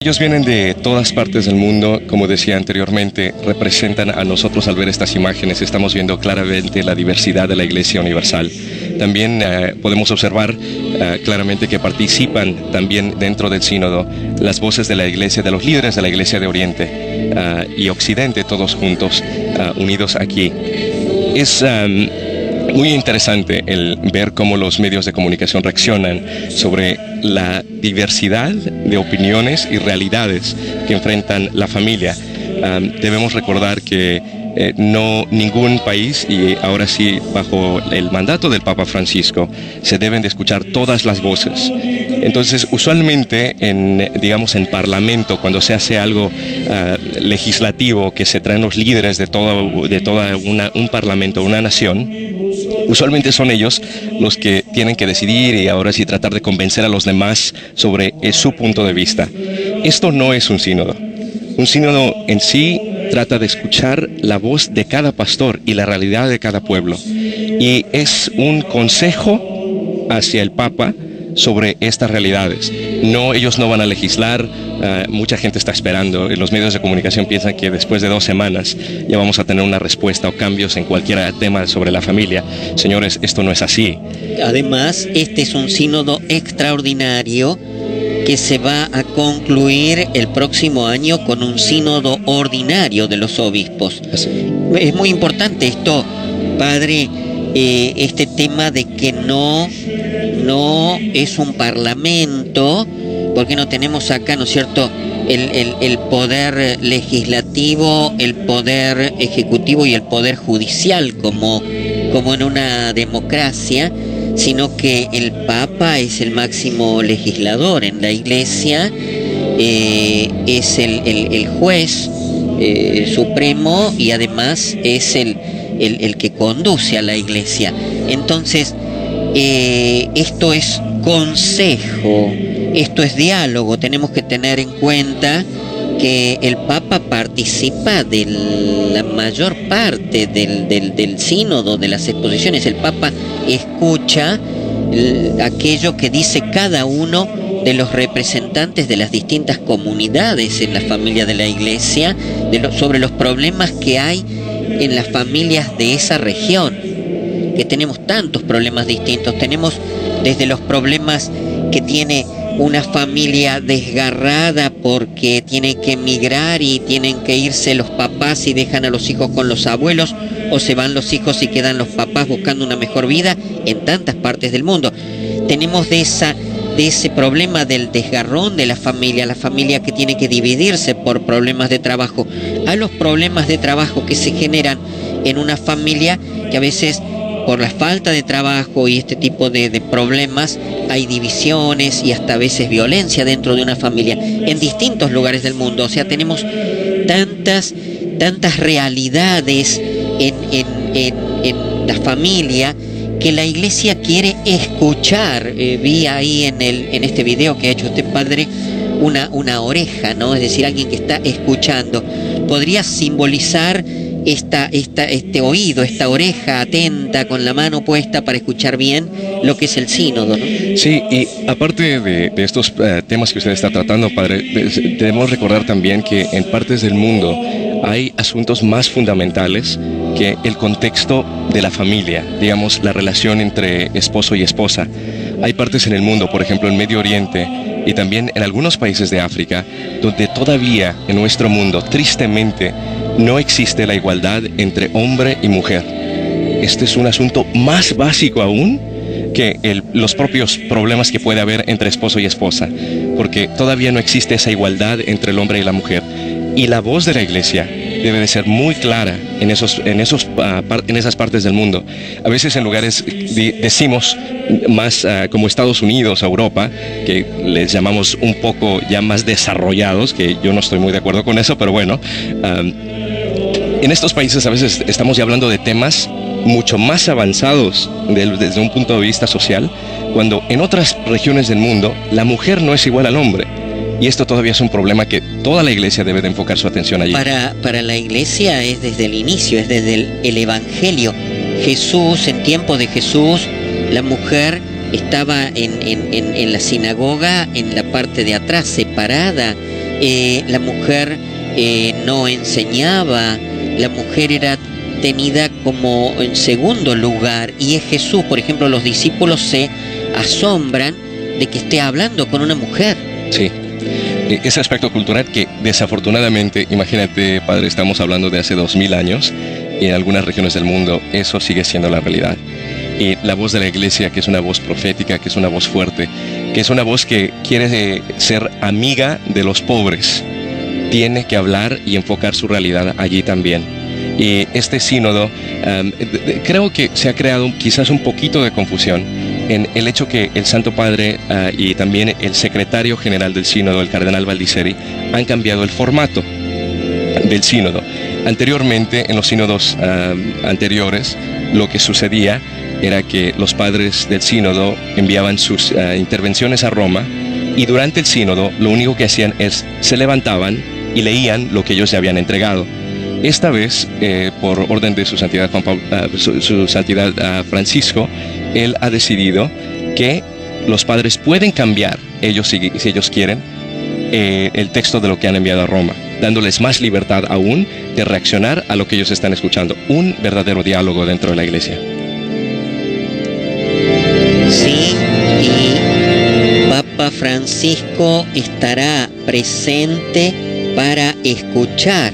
Ellos vienen de todas partes del mundo, como decía anteriormente, representan a nosotros al ver estas imágenes. Estamos viendo claramente la diversidad de la Iglesia Universal. También podemos observar claramente que participan también dentro del sínodo las voces de la Iglesia, de los líderes de la Iglesia de Oriente y Occidente, todos juntos, unidos aquí. Es muy interesante el ver cómo los medios de comunicación reaccionan sobre la diversidad de opiniones y realidades que enfrentan la familia. Debemos recordar que no ningún país, y ahora sí bajo el mandato del Papa Francisco, se deben de escuchar todas las voces. Entonces, usualmente digamos en parlamento, cuando se hace algo legislativo, que se traen los líderes de toda un parlamento, una nación, usualmente son ellos los que tienen que decidir y ahora sí tratar de convencer a los demás sobre su punto de vista. Esto no es un sínodo. Un sínodo en sí trata de escuchar la voz de cada pastor y la realidad de cada pueblo. Y es un consejo hacia el Papa sobre estas realidades. No, ellos no van a legislar, mucha gente está esperando, los medios de comunicación piensan que después de 2 semanas ya vamos a tener una respuesta o cambios en cualquier tema sobre la familia. Señores, esto no es así. Además, este es un sínodo extraordinario que se va a concluir el próximo año con un sínodo ordinario de los obispos. Es muy importante esto, padre, este tema de que no es un parlamento, porque no tenemos acá, ¿no es cierto?, el poder legislativo, el poder ejecutivo y el poder judicial como en una democracia, sino que el Papa es el máximo legislador en la Iglesia, es el juez supremo y además es el que conduce a la Iglesia. Entonces, esto es consejo, esto es diálogo. Tenemos que tener en cuenta que el Papa participa de la mayor parte del sínodo, de las exposiciones. El Papa escucha aquello que dice cada uno de los representantes de las distintas comunidades en la familia de la Iglesia, sobre los problemas que hay en las familias de esa región, que tenemos tantos problemas distintos. Tenemos desde los problemas que tiene una familia desgarrada porque tiene que emigrar y tienen que irse los papás y dejan a los hijos con los abuelos, o se van los hijos y quedan los papás buscando una mejor vida en tantas partes del mundo. Tenemos de ese problema del desgarrón de la familia que tiene que dividirse por problemas de trabajo, a los problemas de trabajo que se generan en una familia que a veces, por la falta de trabajo y este tipo de problemas, hay divisiones y hasta a veces violencia dentro de una familia en distintos lugares del mundo. O sea, tenemos tantas realidades en la familia que la Iglesia quiere escuchar. Vi ahí en este video que ha hecho usted, padre, una oreja, ¿no? Es decir, alguien que está escuchando. Podría simbolizar este oído, esta oreja atenta con la mano puesta para escuchar bien lo que es el sínodo, ¿no? Sí, y aparte de estos temas que usted está tratando, padre, debemos recordar también que en partes del mundo hay asuntos más fundamentales que el contexto de la familia, digamos, la relación entre esposo y esposa. Hay partes en el mundo, por ejemplo en Medio Oriente y también en algunos países de África, donde todavía en nuestro mundo, tristemente, no existe la igualdad entre hombre y mujer. Este es un asunto más básico aún que los propios problemas que puede haber entre esposo y esposa, porque todavía no existe esa igualdad entre el hombre y la mujer. Y la voz de la Iglesia debe de ser muy clara en esas partes del mundo. A veces en lugares, decimos, más como Estados Unidos, Europa, que les llamamos un poco ya más desarrollados, que yo no estoy muy de acuerdo con eso, pero bueno, en estos países a veces estamos ya hablando de temas mucho más avanzados desde un punto de vista social, cuando en otras regiones del mundo la mujer no es igual al hombre. Y esto todavía es un problema que toda la Iglesia debe de enfocar su atención allí. Para la Iglesia es desde el inicio, es desde el Evangelio. Jesús, en tiempo de Jesús, la mujer estaba en la sinagoga, en la parte de atrás, separada la mujer no enseñaba, la mujer era tenida como en segundo lugar, y es Jesús. Por ejemplo, los discípulos se asombran de que esté hablando con una mujer. Sí, ese aspecto cultural que desafortunadamente, imagínate, padre, estamos hablando de hace 2000 años, y en algunas regiones del mundo eso sigue siendo la realidad. Y la voz de la iglesia, que es una voz profética, que es una voz fuerte, que es una voz que quiere ser amiga de los pobres, tiene que hablar y enfocar su realidad allí también. Y este sínodo, creo que se ha creado quizás un poquito de confusión en el hecho que el Santo Padre y también el secretario general del sínodo, el cardenal Baldisseri, han cambiado el formato del sínodo. Anteriormente, en los sínodos anteriores, lo que sucedía era que los padres del sínodo enviaban sus intervenciones a Roma, y durante el sínodo lo único que hacían es se levantaban y leían lo que ellos ya habían entregado. Esta vez, por orden de su santidad, su santidad Francisco, él ha decidido que los padres pueden cambiar, ellos si ellos quieren, el texto de lo que han enviado a Roma, dándoles más libertad aún de reaccionar a lo que ellos están escuchando. Un verdadero diálogo dentro de la iglesia. Sí, y Papa Francisco estará presente para escuchar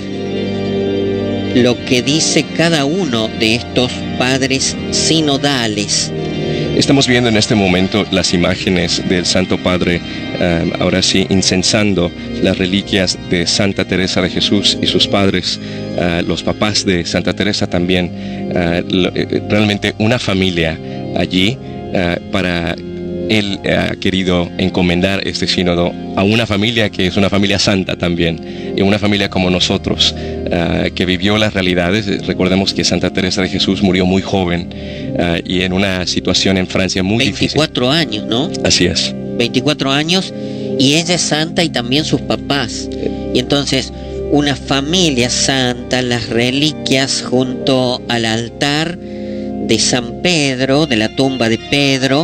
lo que dice cada uno de estos padres sinodales. Estamos viendo en este momento las imágenes del Santo Padre, ahora sí, incensando las reliquias de Santa Teresa de Jesús y sus padres, los papás de Santa Teresa también, realmente una familia allí. Para él ha querido encomendar este sínodo a una familia que es una familia santa también, y una familia como nosotros, que vivió las realidades. Recordemos que Santa Teresa de Jesús murió muy joven y en una situación en Francia muy 24 difícil. años, ¿no? Así es. 24 años, y ella es santa y también sus papás. Y entonces, una familia santa, las reliquias junto al altar de San Pedro, de la tumba de Pedro,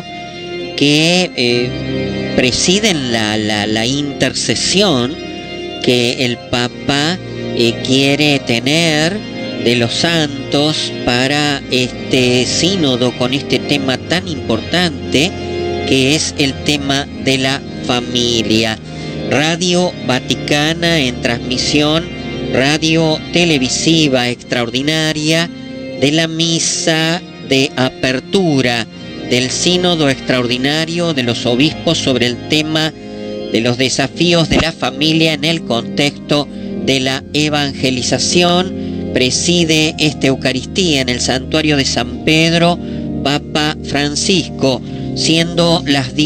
que presiden la intercesión que el Papa quiere tener de los santos para este sínodo, con este tema tan importante que es el tema de la familia. Radio Vaticana en transmisión radio televisiva extraordinaria de la misa de apertura del sínodo extraordinario de los obispos sobre el tema de los desafíos de la familia en el contexto de la evangelización. Preside esta Eucaristía en el santuario de San Pedro Papa Francisco, siendo las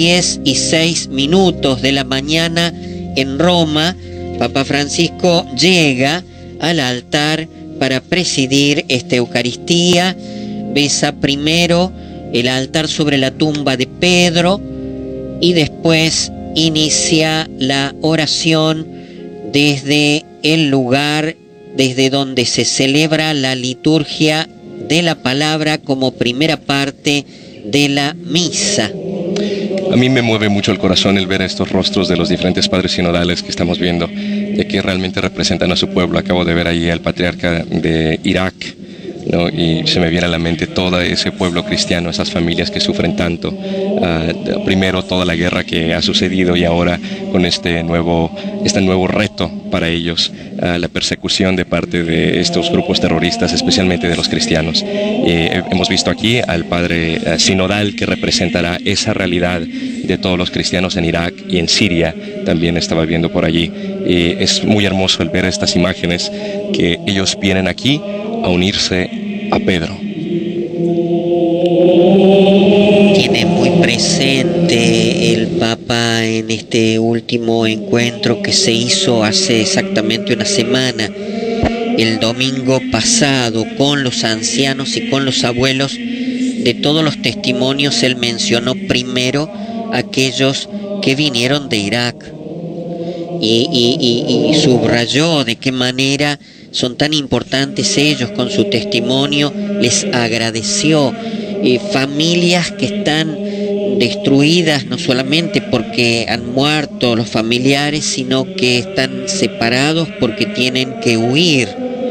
10:06 de la mañana en Roma. Papa Francisco llega al altar para presidir esta Eucaristía. Besa primero el altar sobre la tumba de Pedro y después inicia la oración desde el lugar desde donde se celebra la liturgia de la palabra como primera parte de la misa. A mí me mueve mucho el corazón el ver estos rostros de los diferentes padres sinodales que estamos viendo, de que realmente representan a su pueblo. Acabo de ver ahí al patriarca de Irak, ¿no? Y se me viene a la mente todo ese pueblo cristiano, esas familias que sufren tanto. Primero toda la guerra que ha sucedido, y ahora con este nuevo reto para ellos, la persecución de parte de estos grupos terroristas, especialmente de los cristianos. Hemos visto aquí al padre sinodal que representará esa realidad de todos los cristianos en Irak y en Siria. También estaba viendo por allí. Es muy hermoso el ver estas imágenes, que ellos vienen aquí a unirse a Pedro. Tiene muy presente el Papa en este último encuentro que se hizo hace exactamente una semana, el domingo pasado, con los ancianos y con los abuelos. De todos los testimonios, él mencionó primero aquellos que vinieron de Irak y subrayó de qué manera son tan importantes ellos con su testimonio. Les agradeció familias que están destruidas, no solamente porque porque han muerto los familiares, sino que están separados porque tienen que huir.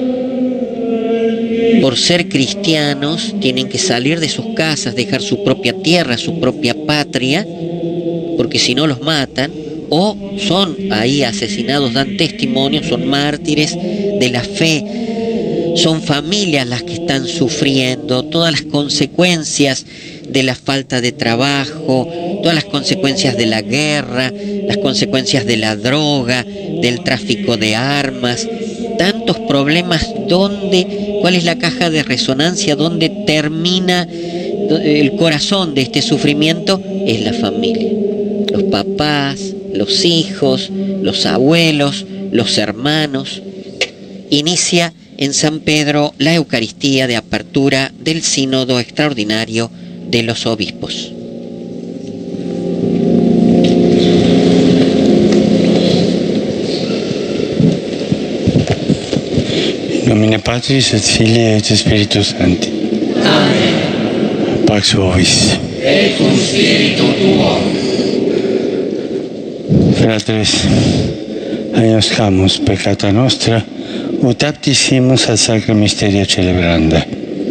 Por ser cristianos tienen que salir de sus casas, dejar su propia tierra, su propia patria, porque si no los matan, o son ahí asesinados, dan testimonio, son mártires de la fe. Son familias las que están sufriendo todas las consecuencias de la falta de trabajo, todas las consecuencias de la guerra, las consecuencias de la droga, del tráfico de armas, tantos problemas. ¿Cuál es la caja de resonancia? ¿Dónde termina el corazón de este sufrimiento? Es la familia. Los papás, los hijos, los abuelos, los hermanos. Inicia en San Pedro la Eucaristía de apertura del Sínodo Extraordinario de los Obispos. In nomine Patris et Filii et Spiritus Sancti. Amen. Pax vobis. Et cum spiritu tuo. Fratres, agnoscamus peccata nostra, ut aptissimus ad sacra mysteria celebranda.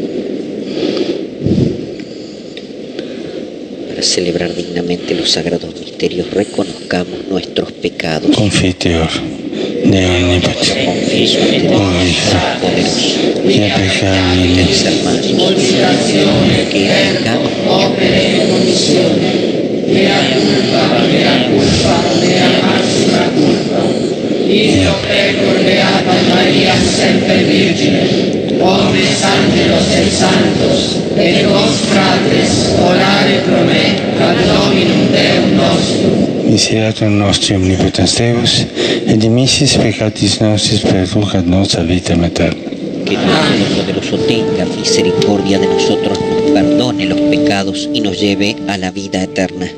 Para celebrar dignamente los sagrados misterios, reconozcamos nuestros pecados. Confiteor, Deo omnipotens, Confieso ante Dios poderoso, mea peccare mis hermanos, que pecamos Opere e commissione. Mea culpa, mea maxima culpa. Io pecor beata Maria sempre Virgine, omnes angelos et santos, et vos fratres, orare pro me, ad Dominum Deum nostrum. Miserator nostri omnipotens Deus, et dimissis peccatis nostris perducat nos a vitam aeterna. que Dios Todopoderoso tenga misericordia de nosotros, nos perdone los pecados y nos lleve a la vida eterna.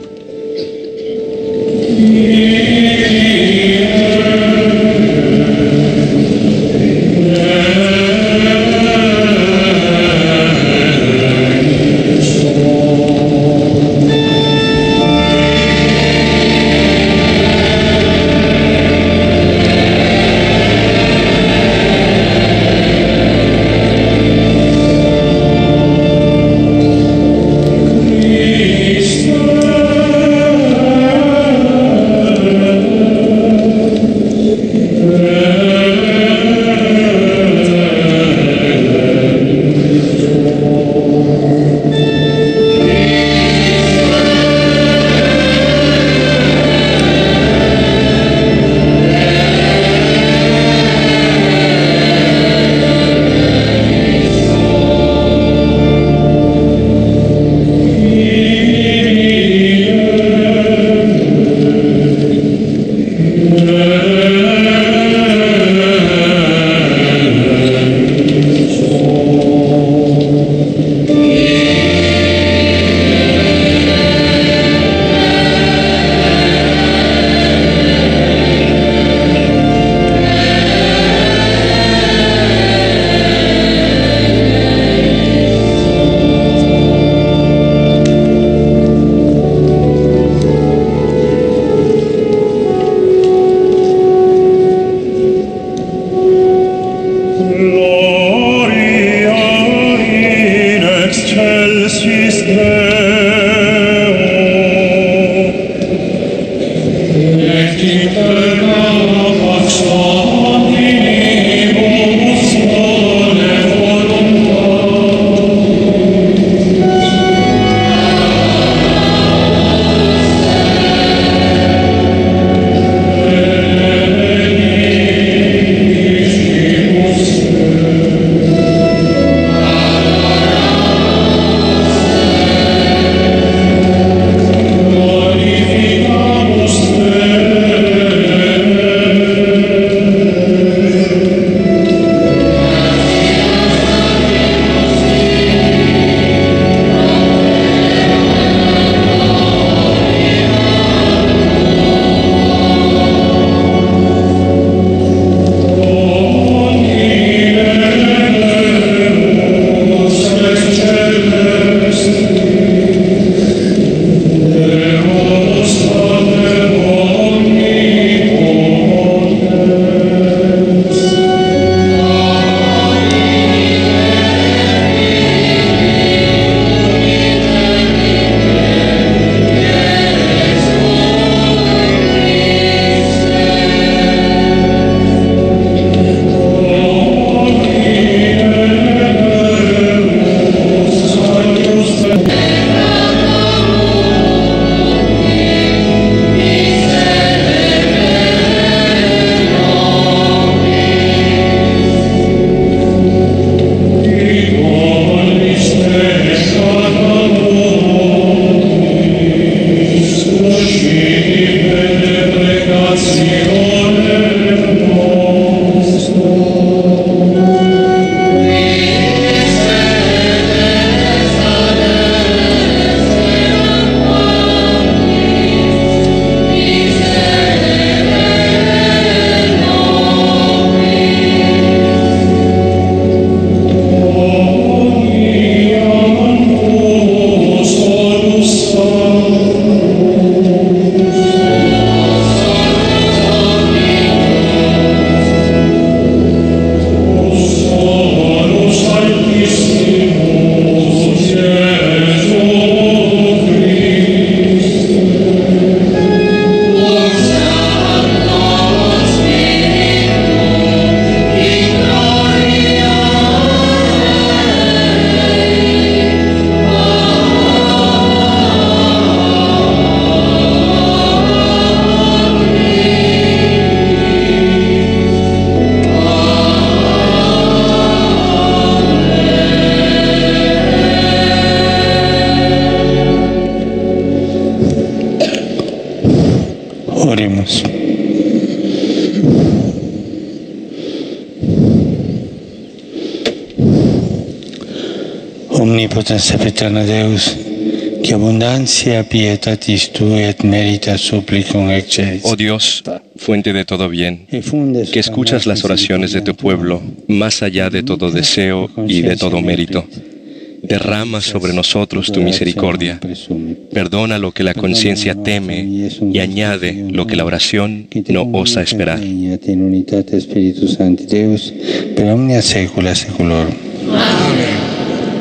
Omnipotens eterna Deus, que abundancia pietatis tui et merita supplicum excelis. Oh Dios, fuente de todo bien, que escuchas las oraciones de tu pueblo más allá de todo deseo y de todo mérito. Derrama sobre nosotros tu misericordia. Perdona lo que la conciencia teme y añade lo que la oración no osa esperar. In unitate Spiritus Sancti Deus, per omnia saecula saeculorum. Amén.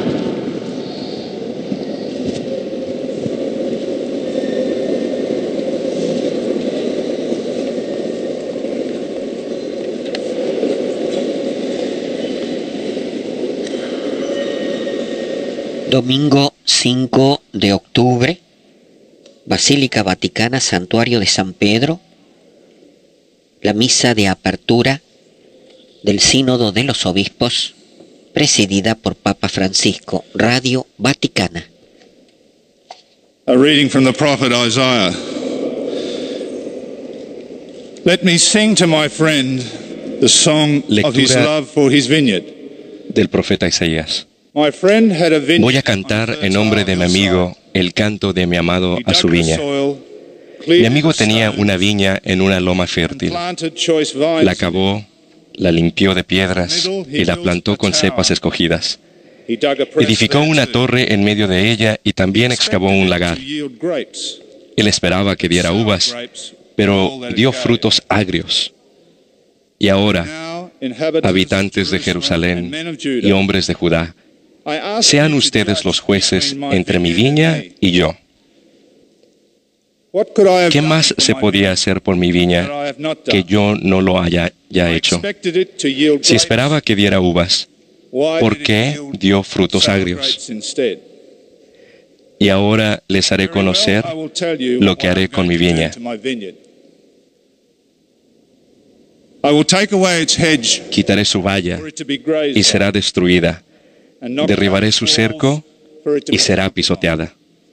Domingo 5 de octubre, Basílica Vaticana, Santuario de San Pedro, la misa de apertura del Sínodo de los Obispos, presidida por Papa Francisco, Radio Vaticana. A reading from the prophet Isaiah. Let me sing to my friend the song of his love for his vineyard. Del profeta Isaías. My friend had a vineyard. Voy a cantar en nombre de mi amigo el canto de mi amado a su viña. Mi amigo tenía una viña en una loma fértil. La cavó, la limpió de piedras y la plantó con cepas escogidas. Edificó una torre en medio de ella y también excavó un lagar. Él esperaba que diera uvas, pero dio frutos agrios. Y ahora, habitantes de Jerusalén y hombres de Judá, sean ustedes los jueces entre mi viña y yo. ¿Qué más se podía hacer por mi viña que yo no lo haya ya hecho? Si esperaba que diera uvas, ¿por qué dio frutos agrios? Y ahora les haré conocer lo que haré con mi viña. Quitaré su valla y será destruida. Derribaré su cerco y será pisoteada.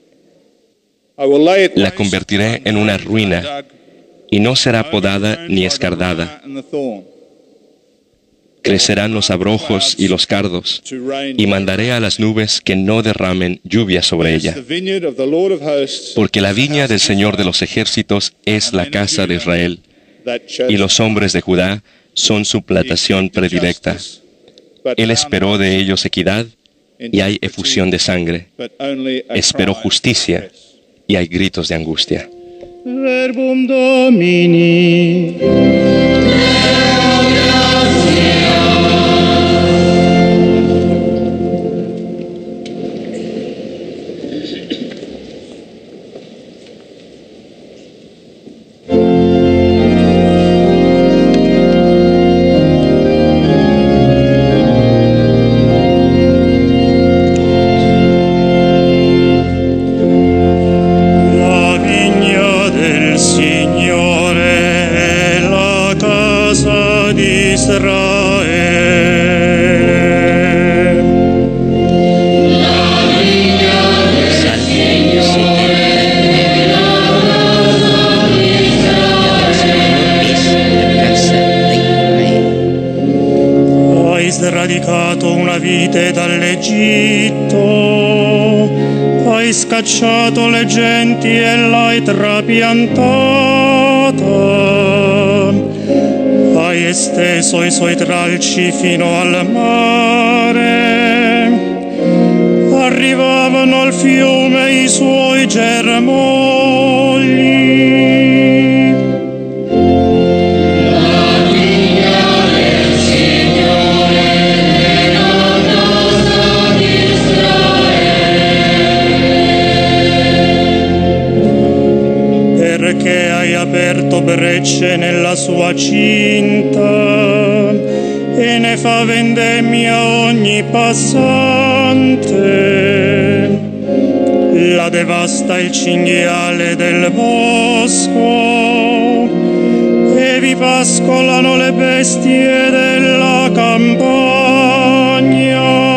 La convertiré en una ruina y no será podada ni escardada. Crecerán los abrojos y los cardos, y mandaré a las nubes que no derramen lluvia sobre ella. Porque la viña del Señor de los ejércitos es la casa de Israel, y los hombres de Judá son su plantación predilecta. Él esperó de ellos equidad, y hay efusión de sangre. Esperó justicia, y hay gritos de angustia. Verbum Domini. Hai scacciato le genti e l'hai trapiantata, hai esteso i suoi tralci fino al mare, arrivavano al fiume i suoi germogli. Perché hai aperto brecce nella sua cinta e ne fa vendemmia ogni passante. La devasta il cinghiale del bosco e vi pascolano le bestie della campagna.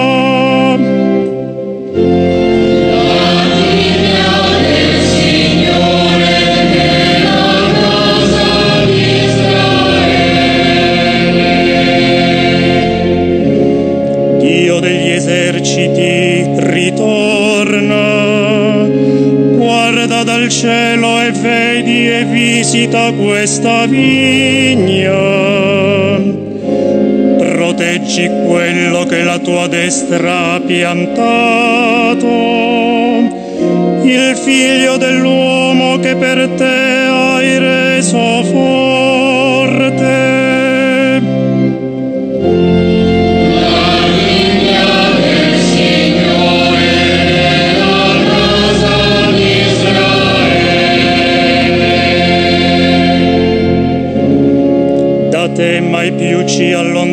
visita questa vigna, proteggi quello che la tua destra ha piantato, il figlio dell'uomo che per te hai reso forte. Te mai più ci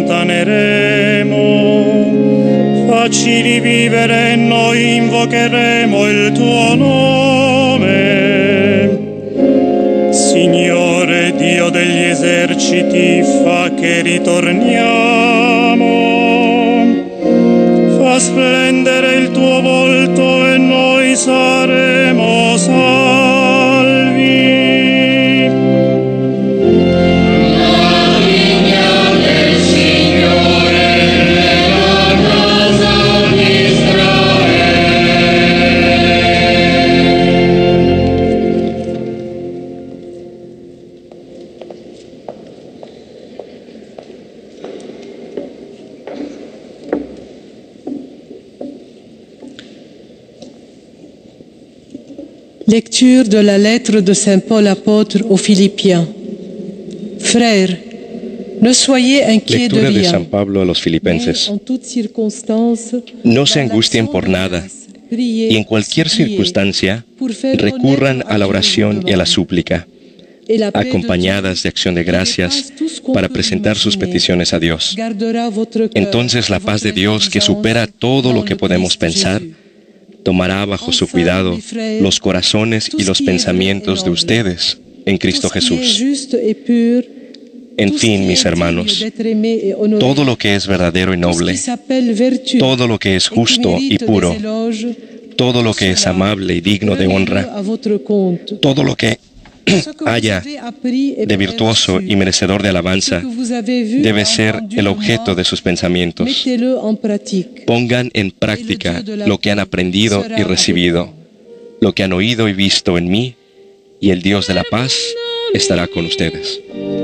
allontaneremo, facci rivivere e noi invocheremo il tuo nome. Signore Dio degli eserciti, fa che ritorniamo, fa splendere il tuo volto e noi saremo salvi. Lecture de la lettre de Saint Paul apôtre aux Philippiens. Frères, no soyez inquiets de Lectura de rien. San Pablo a los filipenses. En toutes circonstances, No se angustien por nada, y en cualquier circunstancia recurran a la oración y a la súplica, acompañadas de acción de gracias, para presentar sus peticiones a Dios. Entonces la paz de Dios, que supera todo lo que podemos pensar, tomará bajo su cuidado los corazones y los pensamientos de ustedes en Cristo Jesús. En fin, mis hermanos, todo lo que es verdadero y noble, todo lo que es justo y puro, todo lo que es amable y digno de honra, todo lo que haya de virtuoso y merecedor de alabanza, debe ser el objeto de sus pensamientos. Pongan en práctica lo que han aprendido y recibido, lo que han oído y visto en mí, y el Dios de la paz estará con ustedes.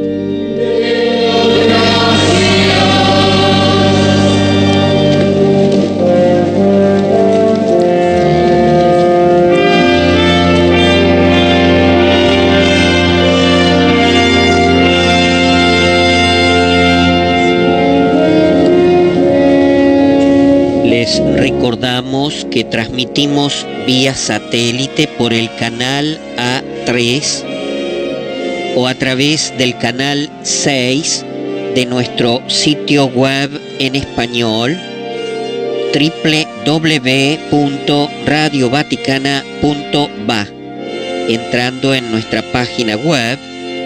Recordamos que transmitimos vía satélite por el canal A3 o a través del canal 6 de nuestro sitio web en español www.radiovaticana.va. Entrando en nuestra página web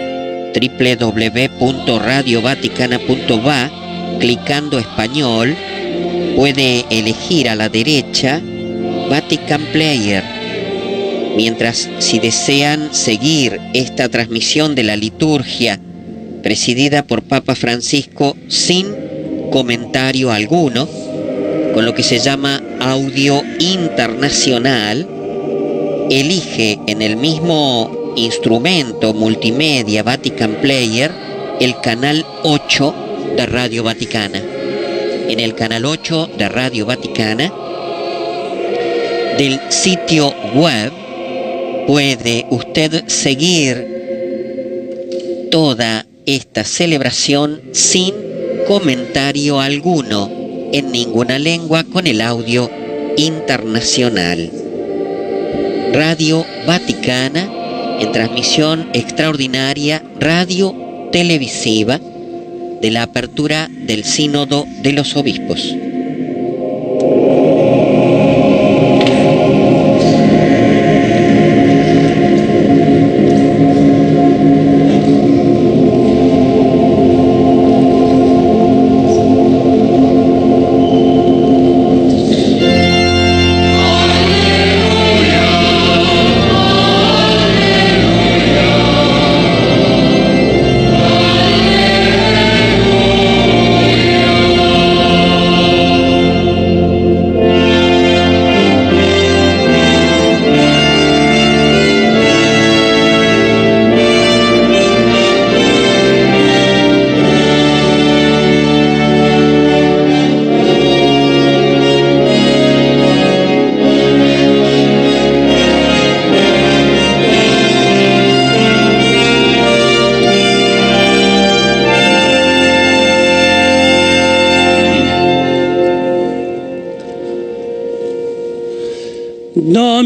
www.radiovaticana.va, clicando español, puede elegir a la derecha Vatican Player. Mientras, si desean seguir esta transmisión de la liturgia presidida por Papa Francisco sin comentario alguno, con lo que se llama audio internacional, elige en el mismo instrumento multimedia Vatican Player el canal 8 de Radio Vaticana. En el canal 8 de Radio Vaticana del sitio web puede usted seguir toda esta celebración sin comentario alguno en ninguna lengua con el audio internacional. Radio Vaticana en transmisión extraordinaria radio televisiva de la apertura del Sínodo de los Obispos.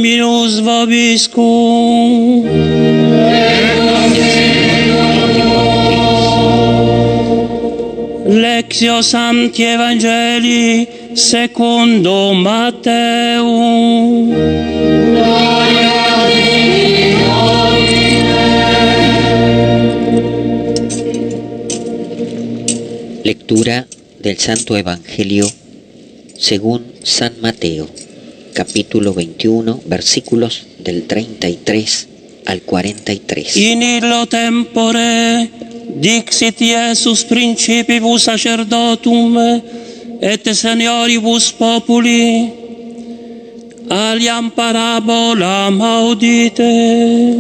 Dominus vobiscum. Lectio Sancti Evangelii secundo Matteum. Lectura del Santo Evangelio según San Mateo, capítulo 21, versículos del 33 al 43. In illo tempore dixit Iesus principibus sacerdotum et senioribus populi, aliam parabolam audite.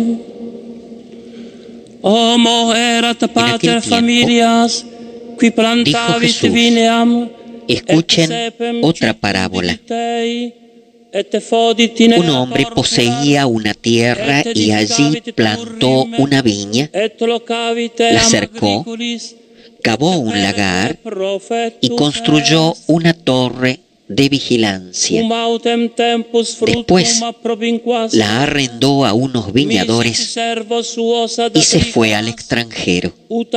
Homo erat pater familias qui plantavit vineam. Escuchen otra parábola. Un hombre poseía una tierra y allí plantó una viña, la cercó, cavó un lagar y construyó una torre de vigilancia. Después la arrendó a unos viñadores y se fue al extranjero.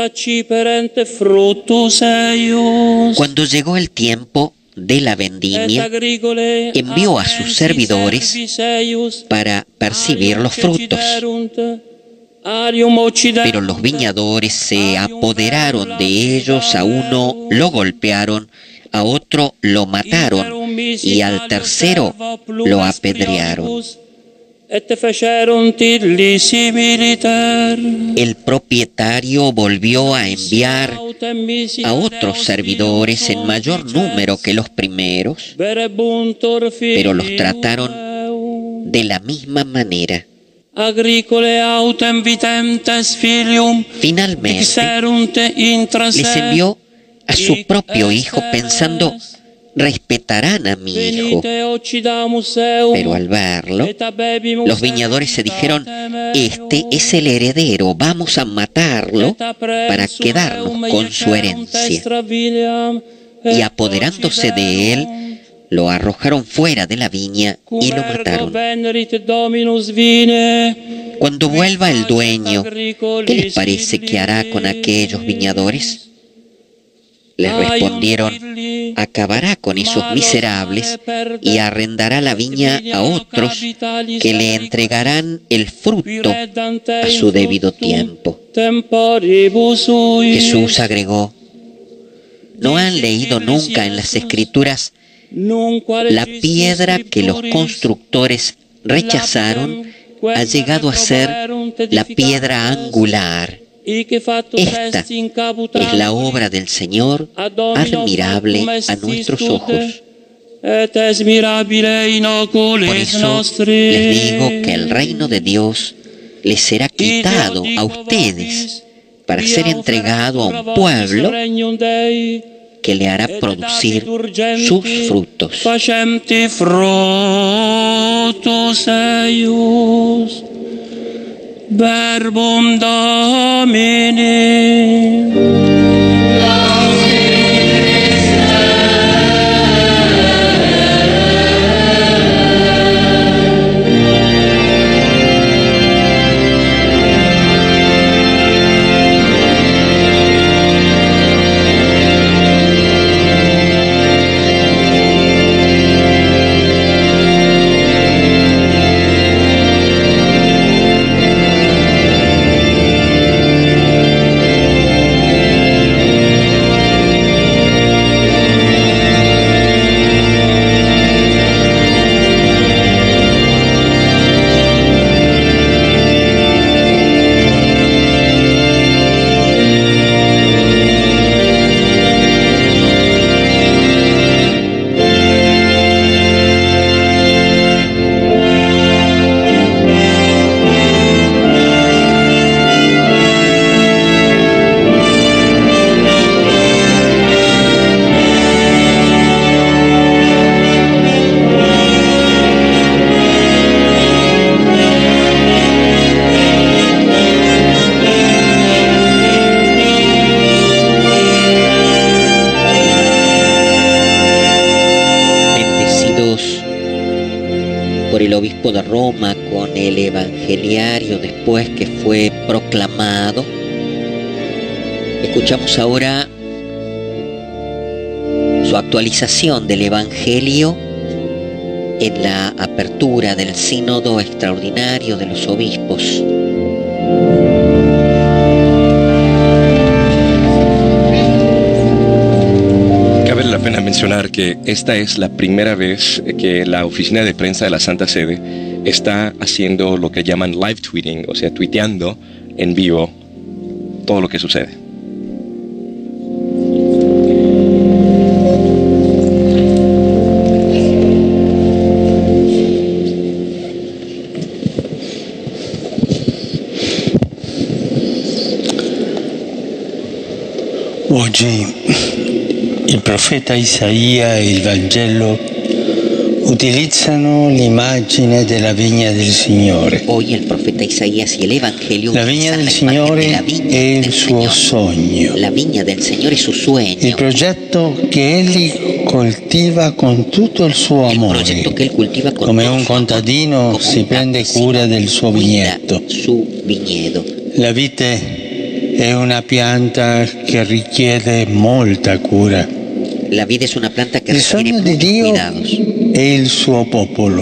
Cuando llegó el tiempo de la vendimia, envió a sus servidores para percibir los frutos. Pero los viñadores se apoderaron de ellos, a uno lo golpearon, a otro lo mataron y al tercero lo apedrearon. El propietario volvió a enviar a otros servidores en mayor número que los primeros, pero los trataron de la misma manera. Finalmente, les envió a su propio hijo pensando: respetarán a mi hijo. Pero al verlo, los viñadores se dijeron: este es el heredero, vamos a matarlo para quedarnos con su herencia. Y apoderándose de él, lo arrojaron fuera de la viña y lo mataron. Cuando vuelva el dueño, ¿qué les parece que hará con aquellos viñadores? Les respondieron: acabará con esos miserables y arrendará la viña a otros que le entregarán el fruto a su debido tiempo. Jesús agregó: ¿no han leído nunca en las Escrituras la piedra que los constructores rechazaron ha llegado a ser la piedra angular? Esta es la obra del Señor, admirable a nuestros ojos. Por eso les digo que el reino de Dios les será quitado a ustedes para ser entregado a un pueblo que le hará producir sus frutos. Verbum Domini. obispo de Roma con el evangeliario después que fue proclamado. Escuchamos ahora su actualización del evangelio en la apertura del sínodo extraordinario de los obispos. Cabe la pena mencionar que esta es la primera vez que la oficina de prensa de la Santa Sede está haciendo lo que llaman live tweeting, o sea, tuiteando en vivo todo lo que sucede. Oggi il profeta Isaia e il Vangelo utilizzano l'immagine della vigna del Signore. Hoy el profeta Isaías y el Evangelio La vigna del Signore è il suo sogno, la viña del Señor es su sueño, il progetto che egli coltiva con tutto il suo amore, que él cultiva con come todo un su amor, contadino como si un prende campesino cura del suo cuida vigneto. su viñedo. La vite è una pianta che richiede molta cura. La vid es una planta que Il requiere sogno di muchos Dio cuidados. è il suo popolo.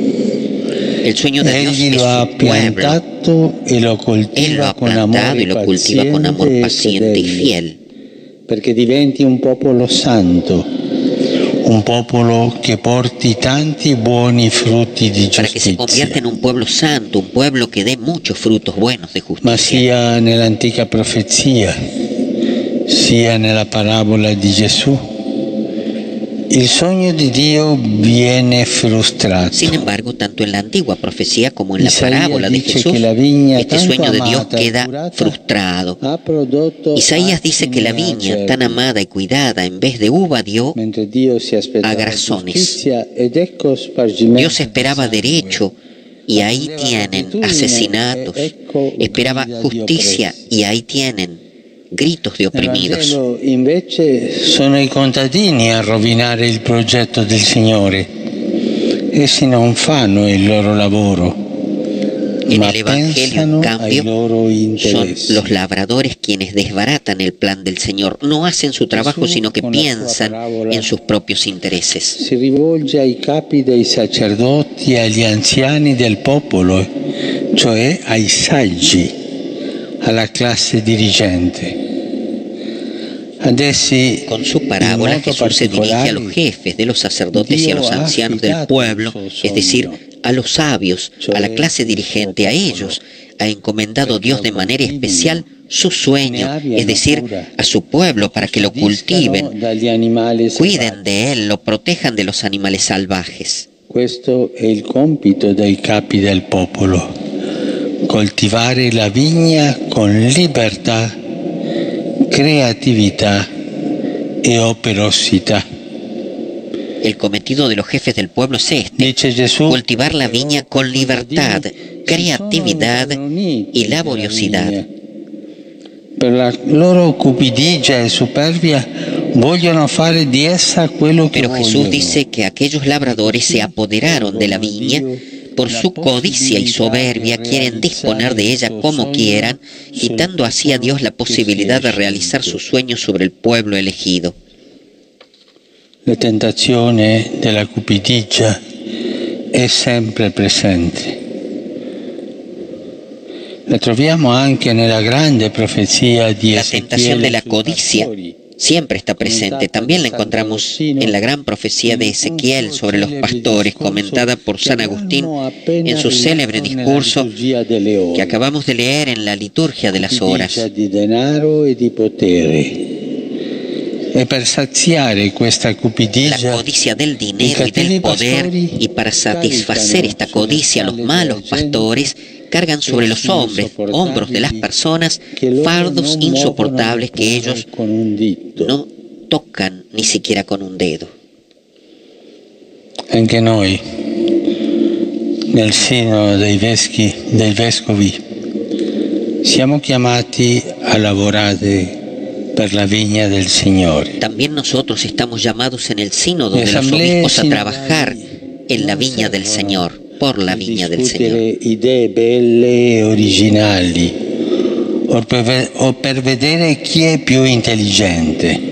El sueño de Dios Egli es lo ha su pueblo. piantato e lo Él lo coltiva ha con plantado amore y lo cultiva con amor paciente y fedele, fiel, perché diventi un popolo santo, un popolo che porti tanti buoni frutti di para que se convierta giustizia. en un pueblo santo, un pueblo que dé muchos frutos buenos de Ma justicia. sia nell'antica profezia, sia nella parabola di Gesù, il sogno di Dio viene frustrato. Sin embargo, tanto en la antigua profecía como en la Isaías parábola de dice Jesús, que la viña, este tanto sueño de Dios amada y queda curata, frustrado. ha prodotto Isaías dice que la acini viña acerbi, tan amada y cuidada en vez de uva dio, mentre Dio si aspettava agrazones. giustizia ed ecco spargimento Dios esperaba di sangue. derecho y ahí tienen asesinatos, esperaba justicia y ahí tienen gritos de Nel oprimidos. Vangelo invece sono i contadini a rovinare il progetto del Signore. Essi non fanno il loro lavoro, En ma el Evangelio, en pensano ai cambio, loro son interessi. los labradores quienes desbaratan el plan del Señor. No hacen su trabajo, Jesús, sino que con la sua piensan parábola, en sus propios intereses. Si rivolge ai capi dei sacerdoti e agli anziani del popolo, cioè ai saggi, alla classe dirigente. Ad essi, Con su parábola, Jesús se dirige a los jefes de los sacerdotes y a los ancianos del pueblo, es decir, a los sabios, a la clase dirigente, a ellos, ha encomendado Dios de manera especial su sueño, es decir, a su pueblo, para que lo cultiven, cuiden de él, lo protejan de los animales salvajes. Questo è il compito dei capi del popolo: coltivare la vigna con libertà, creatività e operosità. El cometido de los jefes del pueblo es este: Dice Gesù, cultivar la viña con libertad, creatividad y laboriosidad. per la loro cupidigia e superbia vogliono fare di essa quello che Pero Jesús vogliono. dice que aquellos labradores se apoderaron de la viña, por su codicia y soberbia quieren disponer de ella como quieran, quitando así a Dios la posibilidad de realizar sus sueños sobre el pueblo elegido. La tentazione della cupidigia è sempre presente. La troviamo anche nella grande profezia di La tentación Ezechiele de la sui codicia pastori. siempre está presente. También la encontramos en la gran profecía de Ezequiel sobre los pastores, comentada por San Agustín en su célebre discurso que acabamos de leer en la liturgia de las horas. Cupidigia di denaro e di potere. E per saziare questa La cupidigia, codicia del dinero y del poder, y para satisfacer esta codicia los malos pastores cargan sobre los hombros de las personas fardos insoportables que ellos con un dito. no tocan ni siquiera con un dedo. Anche noi, nel seno dei vescovi, siamo chiamati a lavorare per la vigna del Signore. También nosotros estamos llamados en el sínodo de los Asambleas obispos a sinodali trabajar en la viña del Señor. por la viña del Señor. Idee belle e originali, o per vedere chi è più intelligente.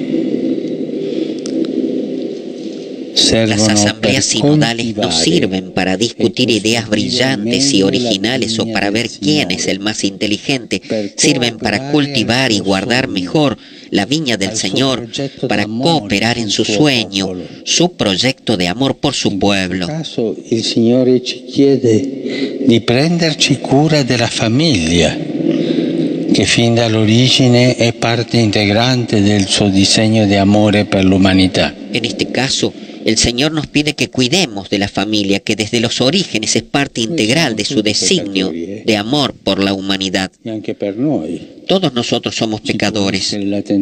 Las asambleas sinodales no sirven para discutir ideas brillantes y originales o para ver quién es el más inteligente. Sirven para cultivar y guardar mejor la viña del Señor, para cooperar en su sueño, su proyecto de amor por su pueblo. Il Signore ci chiede di prenderci cura della famiglia, che fin dall'origine è parte integrante del suo disegno di amore per l'umanità. En este caso, el Señor nos pide que cuidemos de la familia, que desde los orígenes es parte integral de su designio de amor por la humanidad. Todos nosotros somos pecadores.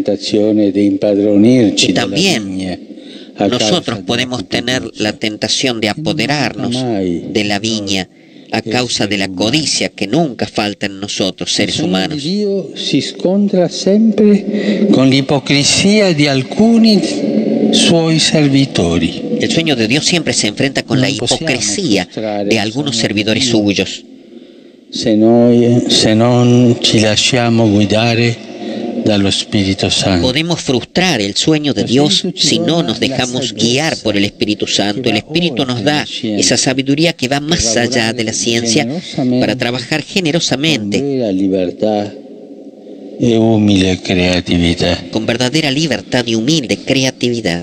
Y también nosotros podemos tener la tentación de apoderarnos de la viña a causa de la codicia que nunca falta en nosotros, seres humanos. Dios si scontra sempre con l'ipocrisía de alcuni suoi servitori. El sueño de Dios siempre se enfrenta con la hipocresía de algunos servidores suyos. Se non ci lasciamo guidare dallo Spirito Santo. Podemos frustrar el sueño de Dios si no nos dejamos guiar por el Espíritu Santo. El Espíritu nos da esa sabiduría que va más allá de la ciencia para trabajar generosamente, con verdadera libertad y humilde creatividad.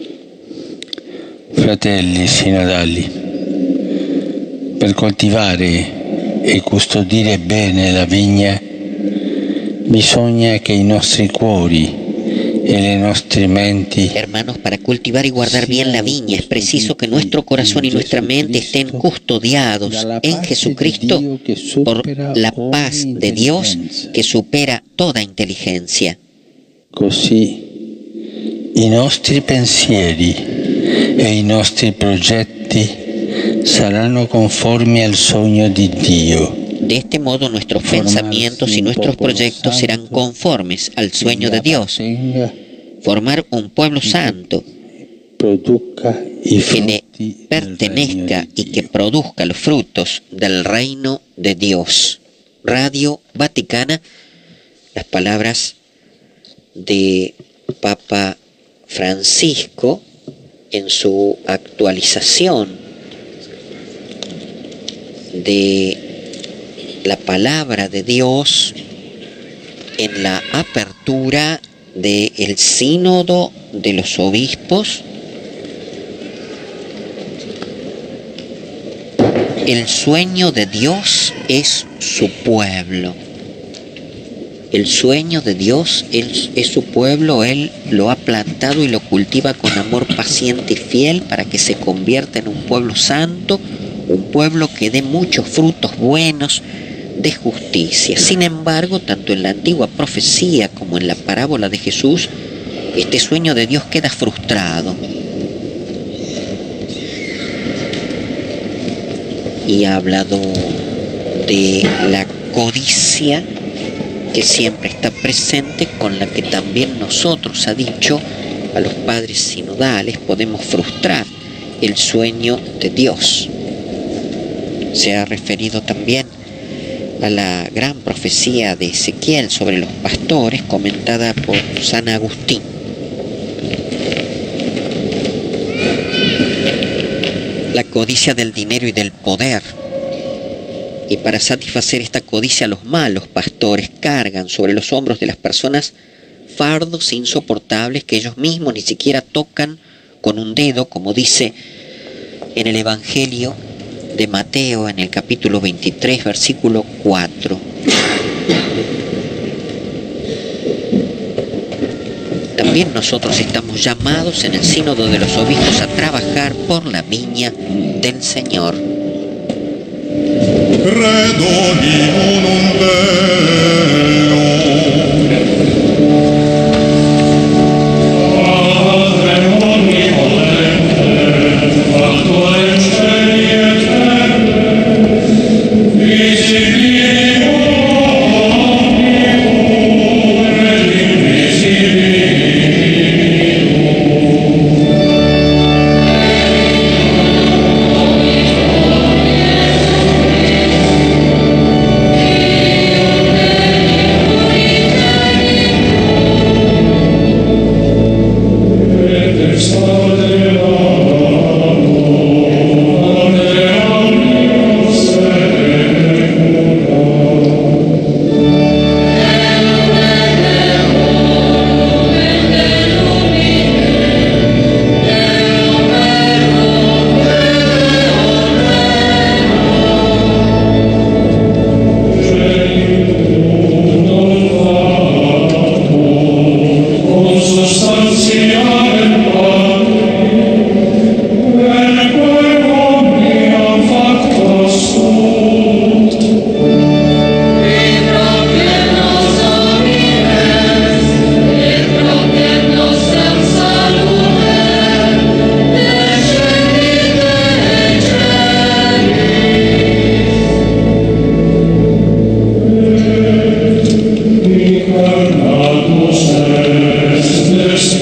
Fratelli sinodali, per coltivare e custodire bene la vigna bisogna che i nostri cuori e le nostre menti. Hermanos, para cultivar y guardar bien la viña es preciso que nuestro corazón y nuestra mente estén custodiados en Jesucristo por la paz de Dios que supera toda inteligencia. Così i nostri pensieri e i nostri progetti saranno conformi al sogno di Dio. De este modo nuestros pensamientos y nuestros proyectos serán conformes al sueño de Dios. Formar un pueblo santo que le pertenezca y que produzca los frutos del reino de Dios. Radio Vaticana, las palabras de Papa Francisco en su actualización de la palabra de Dios en la apertura del sínodo de los obispos. El sueño de Dios es su pueblo. El sueño de Dios es su pueblo. Él lo ha plantado y lo cultiva con amor paciente y fiel para que se convierta en un pueblo santo, un pueblo que dé muchos frutos buenos de justicia. Sin embargo, tanto en la antigua profecía como en la parábola de Jesús, este sueño de Dios queda frustrado. Y ha hablado de la codicia que siempre está presente, con la que también nosotros, ha dicho a los padres sinodales, podemos frustrar el sueño de Dios. Se ha referido también a la gran profecía de Ezequiel sobre los pastores, comentada por San Agustín. La codicia del dinero y del poder. Y para satisfacer esta codicia, los malos pastores cargan sobre los hombros de las personas fardos insoportables que ellos mismos ni siquiera tocan con un dedo, como dice en el Evangelio de Mateo, en el capítulo 23, versículo 4. También nosotros estamos llamados en el sínodo de los obispos a trabajar por la viña del Señor. Credo in unum Deo.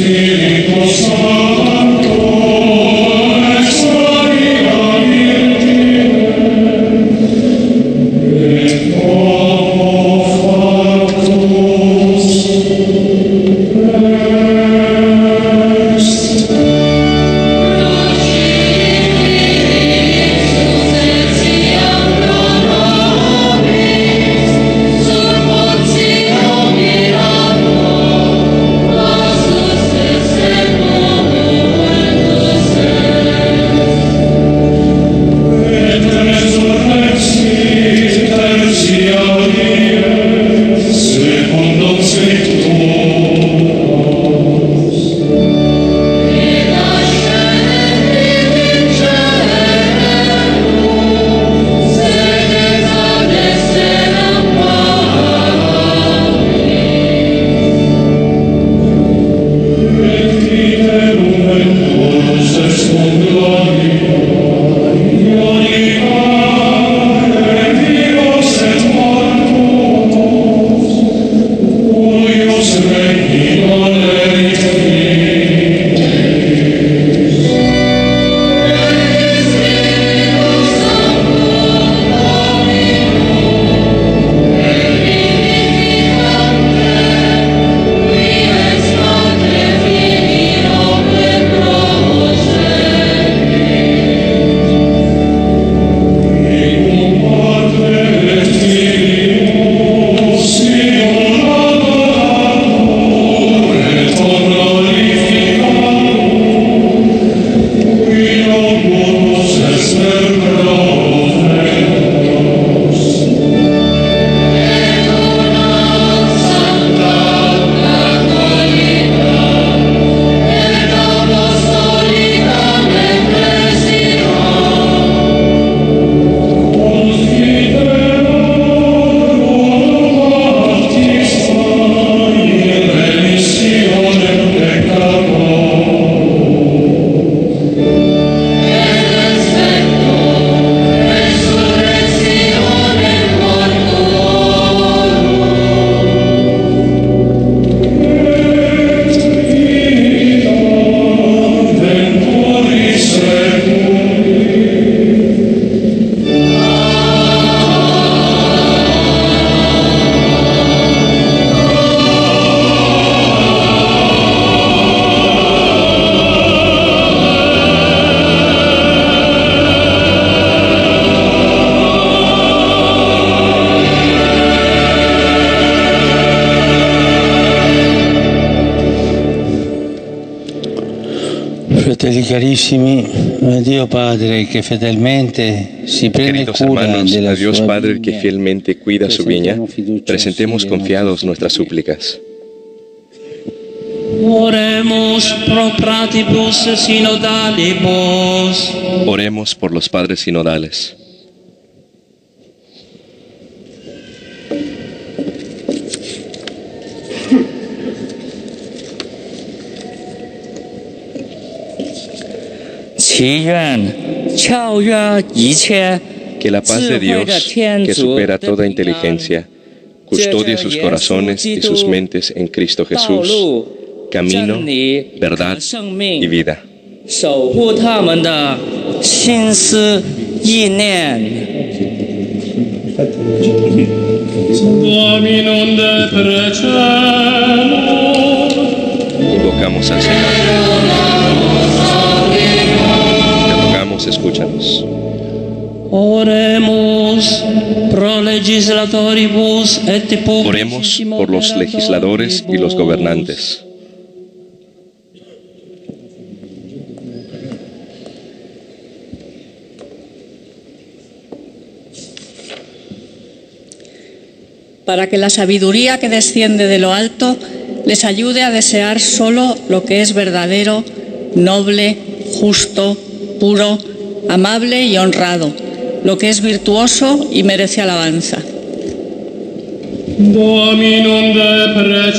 Fratelli carissimi, a Dio Padre che fedelmente si prende Queridos cura hermanos, della a Dios sua Padre que viña, fielmente cuida su viña, presentemos confiados nuestras súplicas. Oremus pro pratibus synodalibus. Oremos por los padres sinodales. Que la paz de Dios, que supera toda inteligencia, custodie sus corazones y sus mentes en Cristo Jesús, camino, verdad y vida. Invocamos al Señor. Te rogamos, escúchanos. Oremos pro legislatoribus et publicis. Oremos por los legisladores y los gobernantes. Para que la sabiduría que desciende de lo alto les ayude a desear solo lo que es verdadero, noble, justo, puro, amable y honrado, lo que es virtuoso y merece alabanza. Dominum de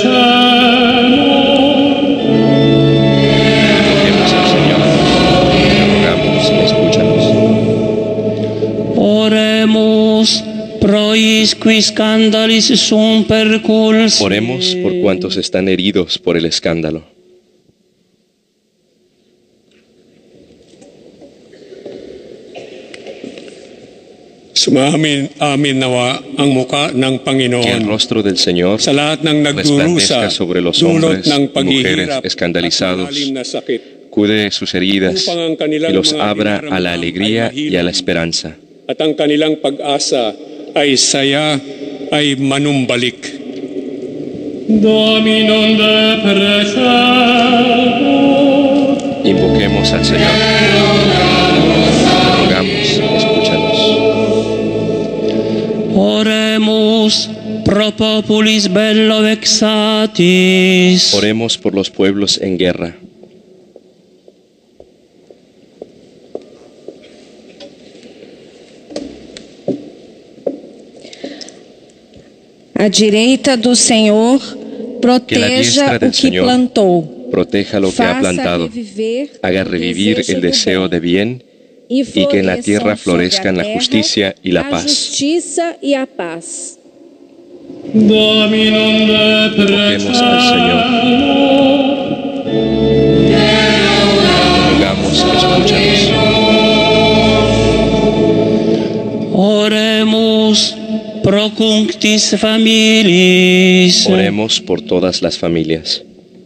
Invoquemos al Señor. Te rogamos, escúchanos. Oremus pro isquis scandalis sum perculs. Oremos por cuantos están heridos por el escándalo. Que el rostro del Señor resplandezca sobre los hombres y mujeres escandalizados, cure sus heridas y los abra a la alegría y a la esperanza. Invoquemos al Señor. Rogamos, escúchanos. Oremus pro populis bello vexatis. Oremos por los pueblos en guerra. A direita do Senhor proteja o que plantou. Proteja lo que ha plantado, haga revivir el deseo de bien y que en la tierra florezcan la justicia y la paz. Invoquemos al Señor. Rogamos, escúchanos. Oremus pro cunctis familiis. Oremos por todas las familias.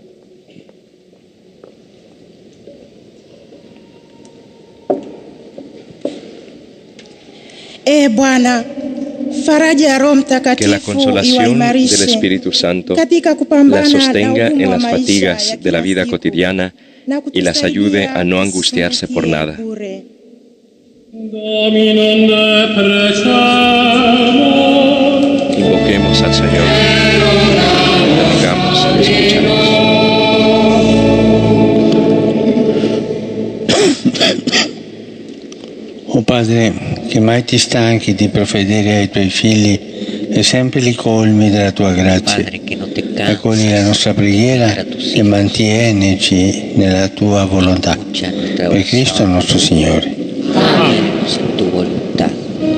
Que la consolación del Espíritu Santo la sostenga en las fatigas de la vida cotidiana y las ayude a no angustiarse por nada. Invoquemos al Señor. Rogamos, escúchanos. O Padre, che mai ti stanchi di profedere ai tuoi figli esempi colmi della tua grazia. Accogli la nostra preghiera e mantienici nella tua volontà. Per Cristo nostro Signore. Amen. En tu voluntad.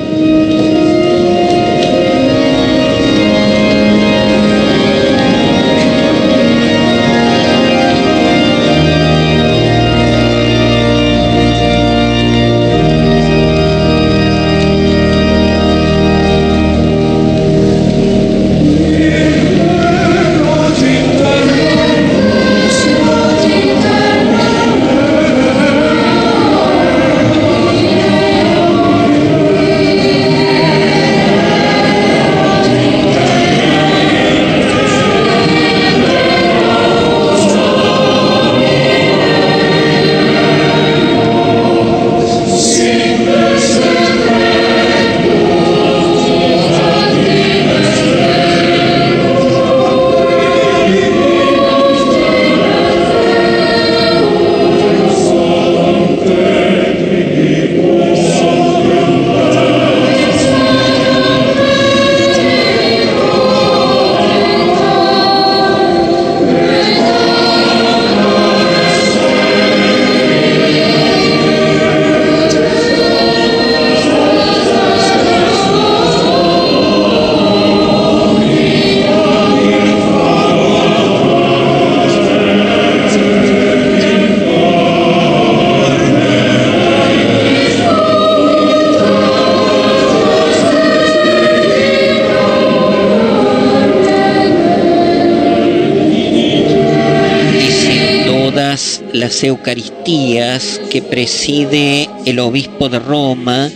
Las Eucaristías que preside el obispo de Roma,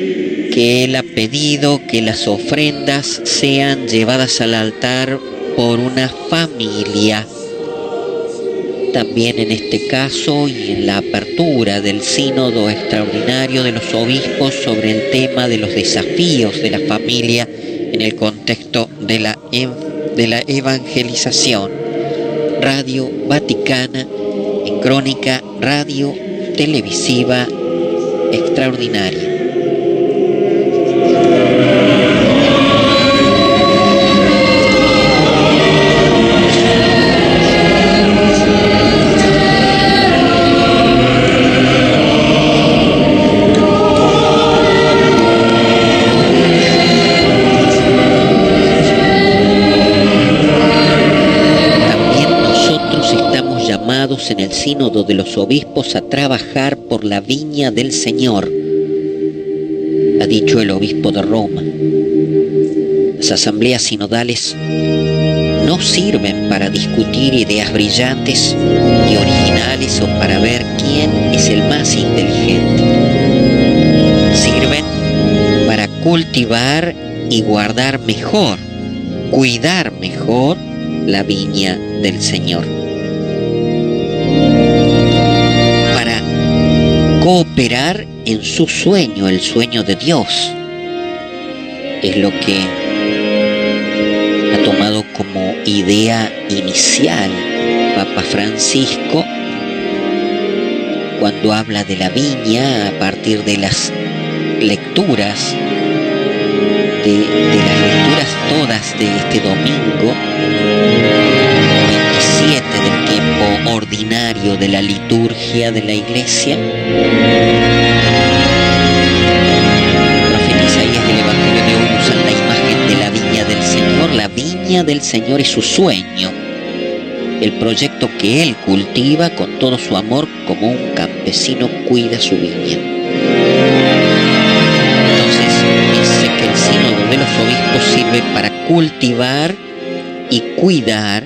que él ha pedido que las ofrendas sean llevadas al altar por una familia. También en este caso y en la apertura del sínodo extraordinario de los obispos sobre el tema de los desafíos de la familia en el contexto de la evangelización. Radio Vaticana, en crónica radio televisiva extraordinaria. En el sínodo de los obispos a trabajar por la viña del Señor, ha dicho el obispo de Roma. Las asambleas sinodales no sirven para discutir ideas brillantes y originales o para ver quién es el más inteligente. Sirven para cultivar y guardar mejor, cuidar mejor la viña del Señor. Para cooperar en su sueño, el sueño de Dios. Es lo que ha tomado como idea inicial Papa Francisco cuando habla de la viña a partir de las lecturas, de las lecturas todas de este domingo 27 del tiempo ordinario de la liturgia de la Iglesia. Usan la imagen de la viña del Señor. La viña del Señor es su sueño, el proyecto que Él cultiva con todo su amor como un campesino cuida su viña. Entonces dice que el sínodo de los obispos sirve para cultivar y cuidar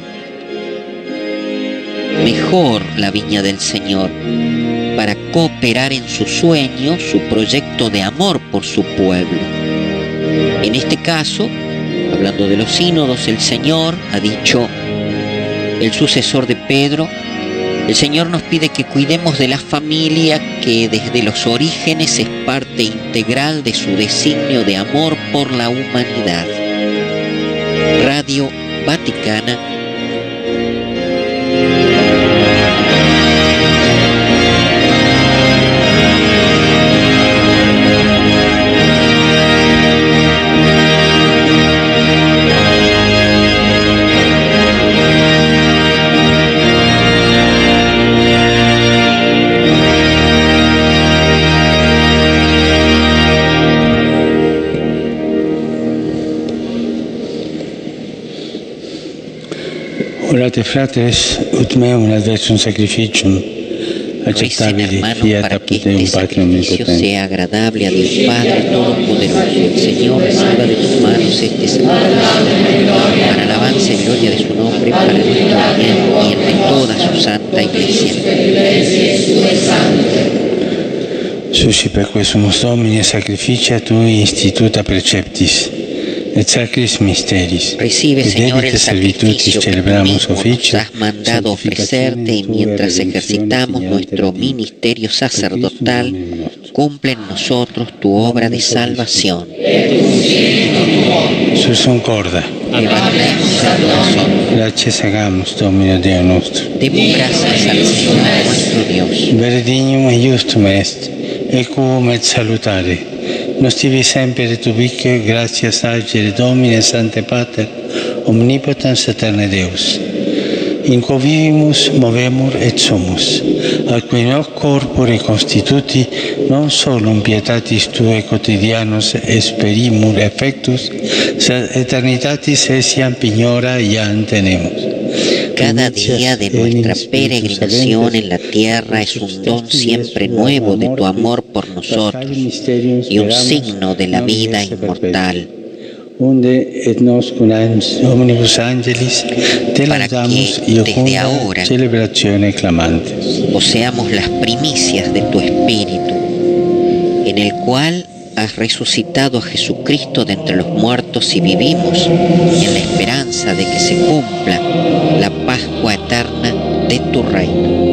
mejor la viña del Señor, para cooperar en su sueño, su proyecto de amor por su pueblo. En este caso, hablando de los sínodos, el Señor ha dicho, el sucesor de Pedro, el Señor nos pide que cuidemos de la familia que desde los orígenes es parte integral de su designio de amor por la humanidad. Radio Vaticana. Orate fratres, ut meum adversum sacrificium, aceptabile fiat apud Deum Patrum omnipotens. Sea agradable a Dios Padre Todopoderoso. El Señor reciba de tus manos este sacrificio, para alabanza y gloria de su nombre, para nuestro bien y en de toda su santa Iglesia. Suscipe quesumus Domini sacrificia tui instituta preceptis, et sacris mysteris. Recibe, Señor, el sacrificio que tú mismo nos has mandado ofrecerte, y mientras ejercitamos nuestro ministerio sacerdotal, cumple en nosotros tu obra de salvación. Susum corda. Gracias hagamos, Domino Deo nostro. Demos gracias al Señor nuestro Dios. Veredignum et justum est, equum et salutare. Nos tibi sempre tubique, gratias agere Domine Sancte Pater, omnipotens aeterne Deus. In quo vivimus, movemur et sumus, a cui hoc corpore constituti non solum pietatis Tue quotidianos esperimur effectus, sed eternitatis essiam pignora iam tenemus. Cada día de nuestra peregrinación en la tierra es un don siempre nuevo de tu amor por nosotros y un signo de la vida inmortal. Para que desde ahora poseamos las primicias de tu Espíritu, en el cual has resucitado a Jesucristo de entre los muertos y vivimos en la esperanza de que se cumpla la Pascua eterna de tu reino.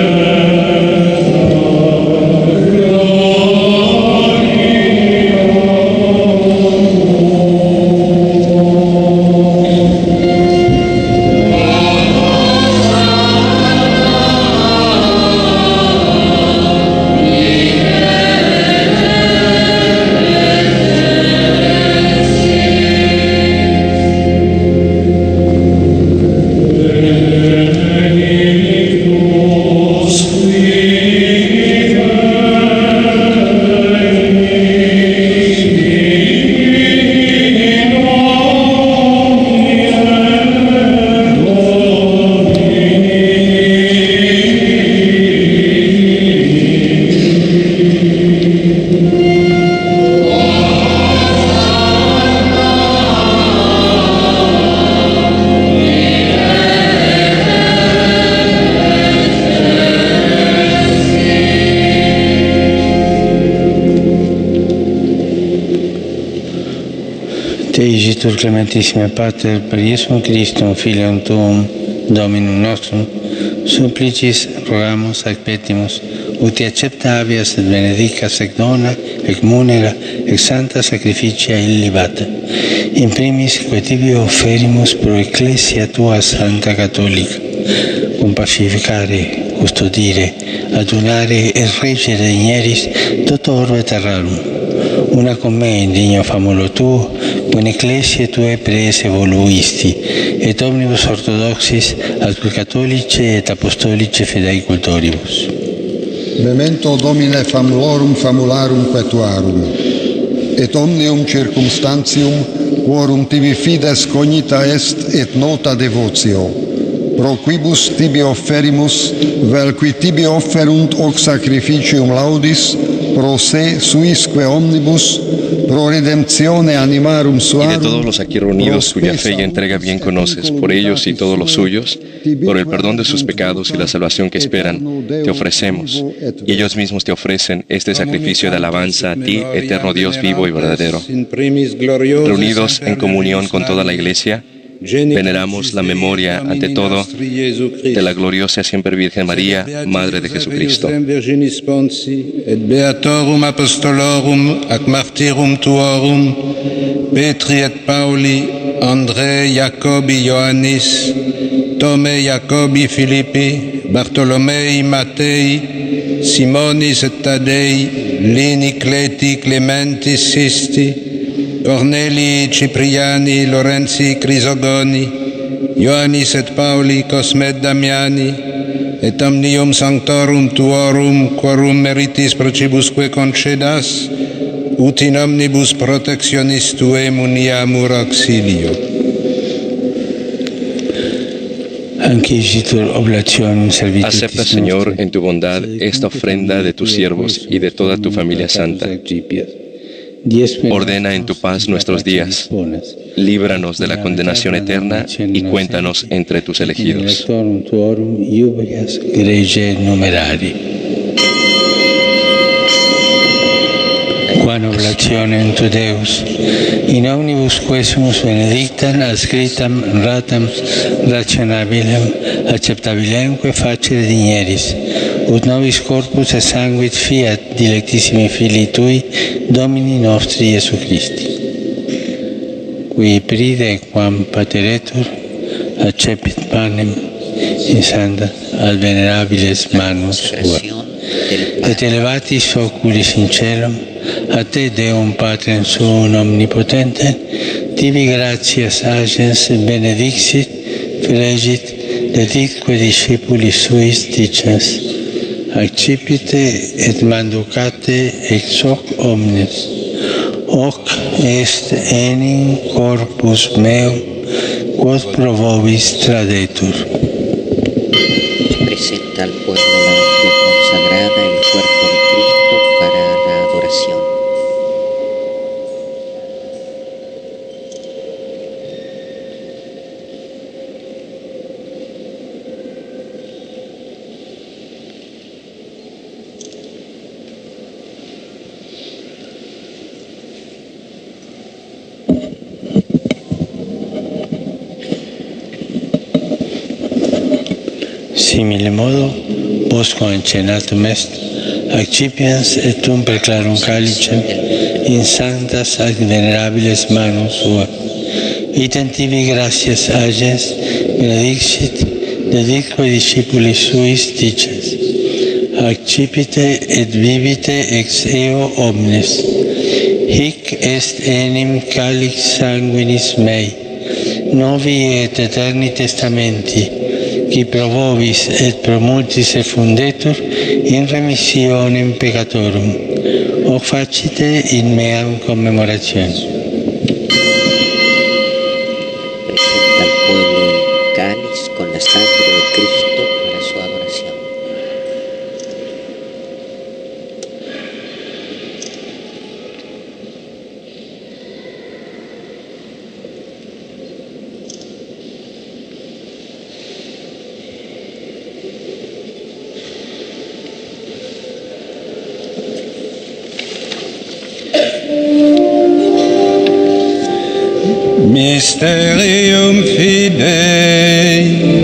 Gloria Te igitur clementissime Pater, per Iesum Christum, Filium Tuum, Dominum nostrum, supplicis rogamus ac petimus, uti acceptavias et benedicas ec dona, ec munera, ec santa sacrificia illibata. In primis, que tibi offerimus pro Ecclesia Tua Santa Cattolica, cum pacificare, custodire, adunare et reggere digneris toto orbe terrarum. Una con me indigno famulo tuo, un ecclesie tue prese voluisti, et omnibus orthodoxis, atque catholice et apostolice fidei cultoribus. Memento Domine famulorum famularum petuarum, et omnium circumstantium, quorum tibi fides cognita est et nota devotio, pro quibus tibi offerimus, vel qui tibi offerunt hoc sacrificium laudis, pro se suisque omnibus, pro redemptione animarum suarum. Y de todos los aquí reunidos cuya fe y entrega bien conoces, por ellos y todos los suyos, por el perdón de sus pecados y la salvación que esperan, te ofrecemos, y ellos mismos te ofrecen este sacrificio de alabanza a ti, eterno Dios vivo y verdadero. Reunidos en comunión con toda la Iglesia, veneramos la memoria, ante todo, de la gloriosa siempre Virgen María, Madre de Jesucristo. Et beatorum apostolorum ac martyrum tuorum, Petri et Pauli, André, Jacobi, Ioannis, Tome, Jacobi, Filippi, Bartolomei, Mattei, Simonis et Tadei, Lini, Cleti, Clementis, Sisti, Corneli, Cipriani, Lorenzi, Crisogoni, Ioannis et Pauli, Cosme, Damiani, et omnium sanctorum tuorum, quorum meritis procibusque concedas, ut in omnibus protectionis tuem uniamur auxilio. Acepta, Señor, en tu bondad esta ofrenda de tus siervos y de toda tu familia santa. Ordena en tu paz nuestros días, líbranos de la condenación eterna y cuéntanos entre tus elegidos. Quan oblationem tu Deus, in omnibus quesumus benedictam, adscritam, ratam, rationabilem, acceptabilemque facere digneris, ut nobis corpus et sanguit fiat dilectissimi Filii Tui, Domini nostri Iesu Christi. Qui pride quam pateretur, accepit panem in santa ad venerabiles manus tua. Et elevatis oculis in celum, a te Deum Patrem Suum Omnipotente, tibi gratias agens benedixit, flegit, deditque discipulis suis dicens, accipite et manducate ex hoc omnes, hoc est enim corpus meum, quod pro vobis tradetur. Presenta al pueblo la hostia consagrada, el cuerpo de Cristo para la adoración. Simile modo, posco encenatum est, accipiens et tum per clarum calicem, in sanctas ac venerabiles manus sua. Item tibi gratias agens, benedixit, deditque discipulis suis dicens, accipite et vivite ex eo omnes. Hic est enim calix sanguinis mei, novi et eterni testamenti, qui pro vobis et pro multis effundetur in remissionem peccatorum, hoc facite in meam commemoratione. Presenta al pueblo el cáliz con la sangre de Cristo para su adoración. Mysterium Fidei.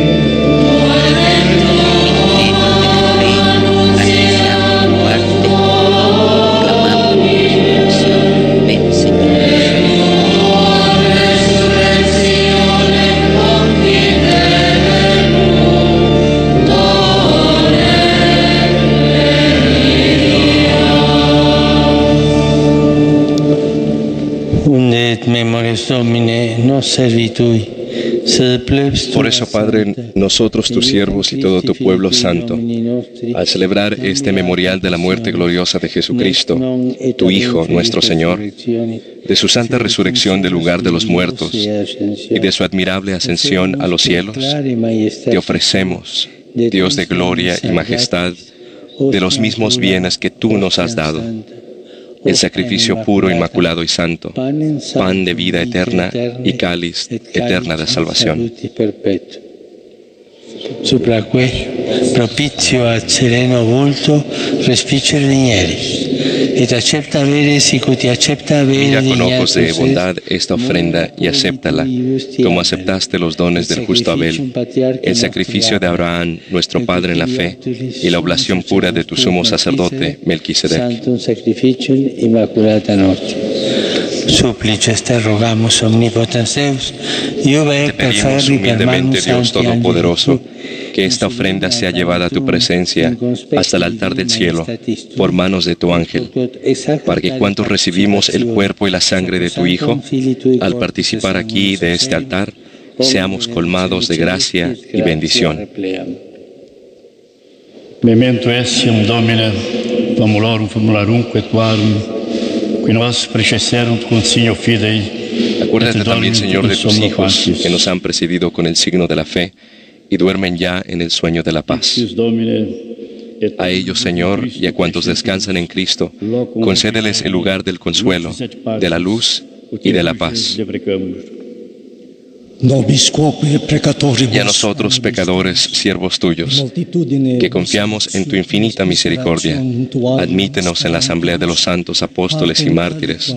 Por eso, Padre, nosotros, tus siervos y todo tu pueblo santo, al celebrar este memorial de la muerte gloriosa de Jesucristo, tu Hijo, nuestro Señor, de su santa resurrección del lugar de los muertos y de su admirable ascensión a los cielos, te ofrecemos, Dios de gloria y majestad, de los mismos bienes que tú nos has dado, el sacrificio puro, inmaculado y santo, pan de vida eterna y cáliz eterna de salvación. Sopra quello, propizio al sereno vulto, respicere digneris, et accepta avere sicut accepta avere. Mira con ojos de bondad esta ofrenda y acéptala, como aceptaste los dones del justo Abel, el sacrificio de Abraham, nuestro padre en la fe, y la oblación pura de tu sumo sacerdote, Melquisedec. Santum sacrificium immaculata nostra. Supplices te rogamos, omnipotens Deus, te pedimos humildemente, Dios Todopoderoso, que esta ofrenda sea llevada a tu presencia hasta el altar del cielo por manos de tu ángel, para que cuantos recibimos el cuerpo y la sangre de tu Hijo, al participar aquí de este altar, seamos colmados de gracia y bendición. Memento essium Domine, famulorum quetuarum, qui nos precesserunt con signo fidei. Acuérdate también, Señor, de tus hijos que nos han precedido con el signo de la fe y duermen ya en el sueño de la paz. A ellos, Señor, y a cuantos descansan en Cristo, concédeles el lugar del consuelo, de la luz y de la paz. Y a nosotros, pecadores, siervos tuyos, que confiamos en tu infinita misericordia, admítenos en la asamblea de los santos apóstoles y mártires.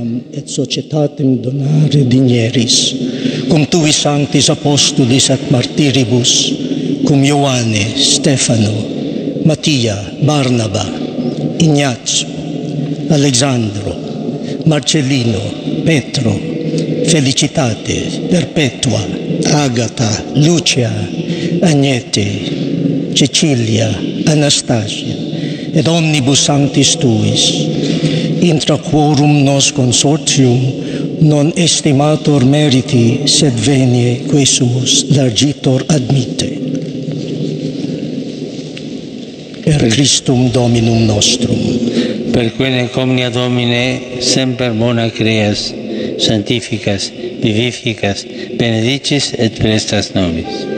Cum tuvi sanctis apostolis et martiribus, cum Ioanne, Stefano, Mattia, Barnaba, Ignazio, Alexandro, Marcellino, Petro, Felicitate, Perpetua, Agata, Lucia, Agnete, Cecilia, Anastasia, et omnibus sanctis tuis, intra quorum nos consortium non estimator meriti, sed venie quesumus largitor admite. Per Christum Dominum nostrum. Per quene omnia Domine semper bona creas, santificas, vivificas, benedicis et prestas nobis.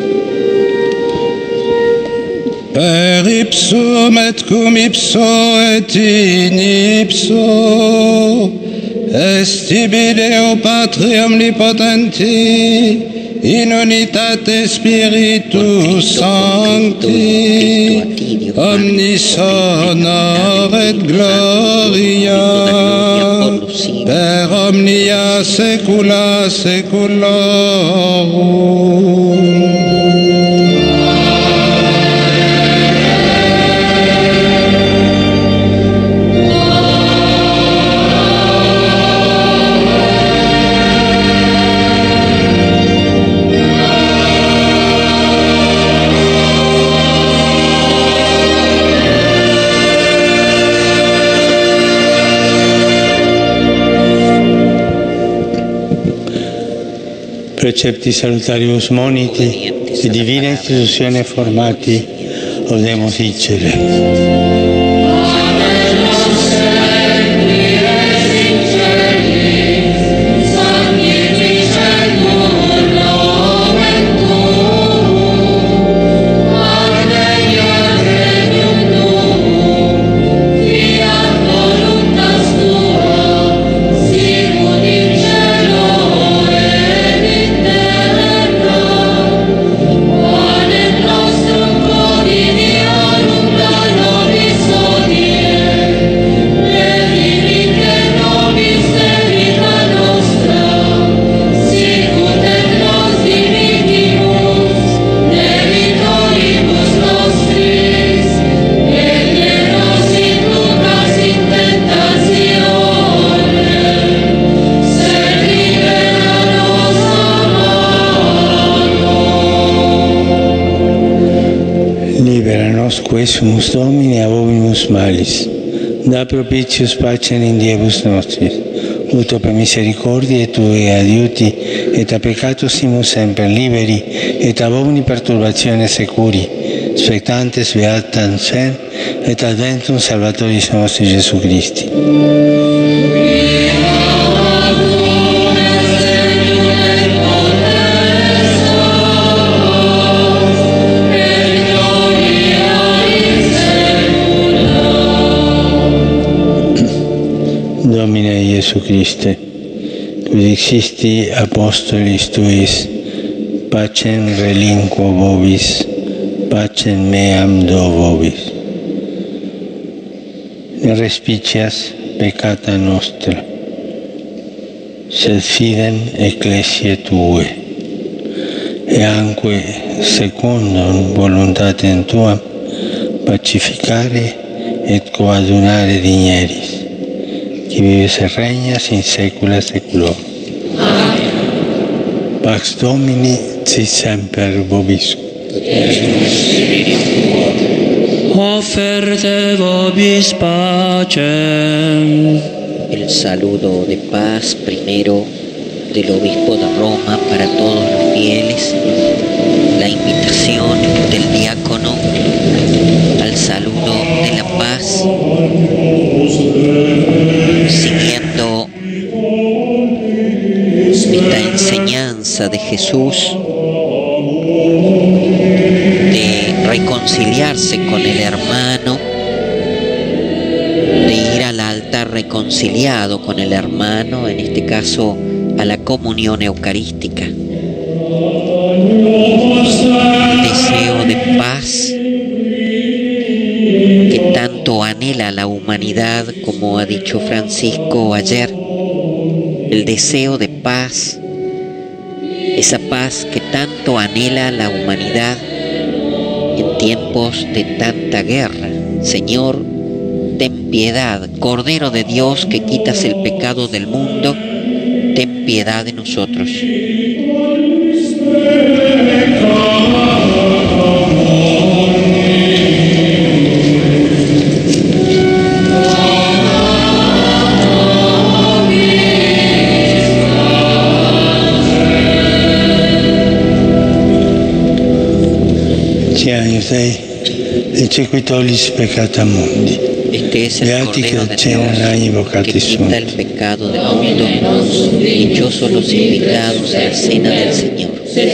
Per ipsum et cum ipso et in ipso, Estibile Patri omnipotenti, in unitate Spiritus Sancti, omnis honor et gloria, per omnia saecula saeculorum. Precepti salutarius moniti e divina istituzione formati, odemus dicere. Nobis quesumus Domini abominus malis, da propitius pacem in diebus nostris, ut per misericordia Tui adiuti, et a peccatusimus semper liberi, et ab omni perturbazione securi, spectantes beatam sem, et adventum Salvatoris nostri Gesù Christi. Domine Iesu Christe, qui dixisti apostolis Tuis, pacem relinquo vobis, pacem meam do vobis. Ne respicias peccata nostra, sed fidem ecclesiae Tue, e anque secundum voluntatem Tuam pacificare et coadunare digneris, qui vives et regnas in saecula saeculorum. Amen. Pax Domini sit semper vobiscum. Offerte vobis pacem. El saludo de paz primero del obispo de Roma para todos los fieles, la invitación del diácono al saludo de la paz, siguiendo esta enseñanza de Jesús de reconciliarse con el hermano, de ir al altar reconciliado con el hermano, en este caso a la comunión eucarística. Deseo de paz que tanto anhela la humanidad, como ha dicho Francisco ayer, el deseo de paz, esa paz que tanto anhela la humanidad en tiempos de tanta guerra. Señor, ten piedad, Cordero de Dios que quitas el pecado del mundo, ten piedad de nosotros. Exequitoris peccata mundi. Este es el Cordero de Dios que quita el pecado del mundo. Dichosos los invitados a la cena del Señor.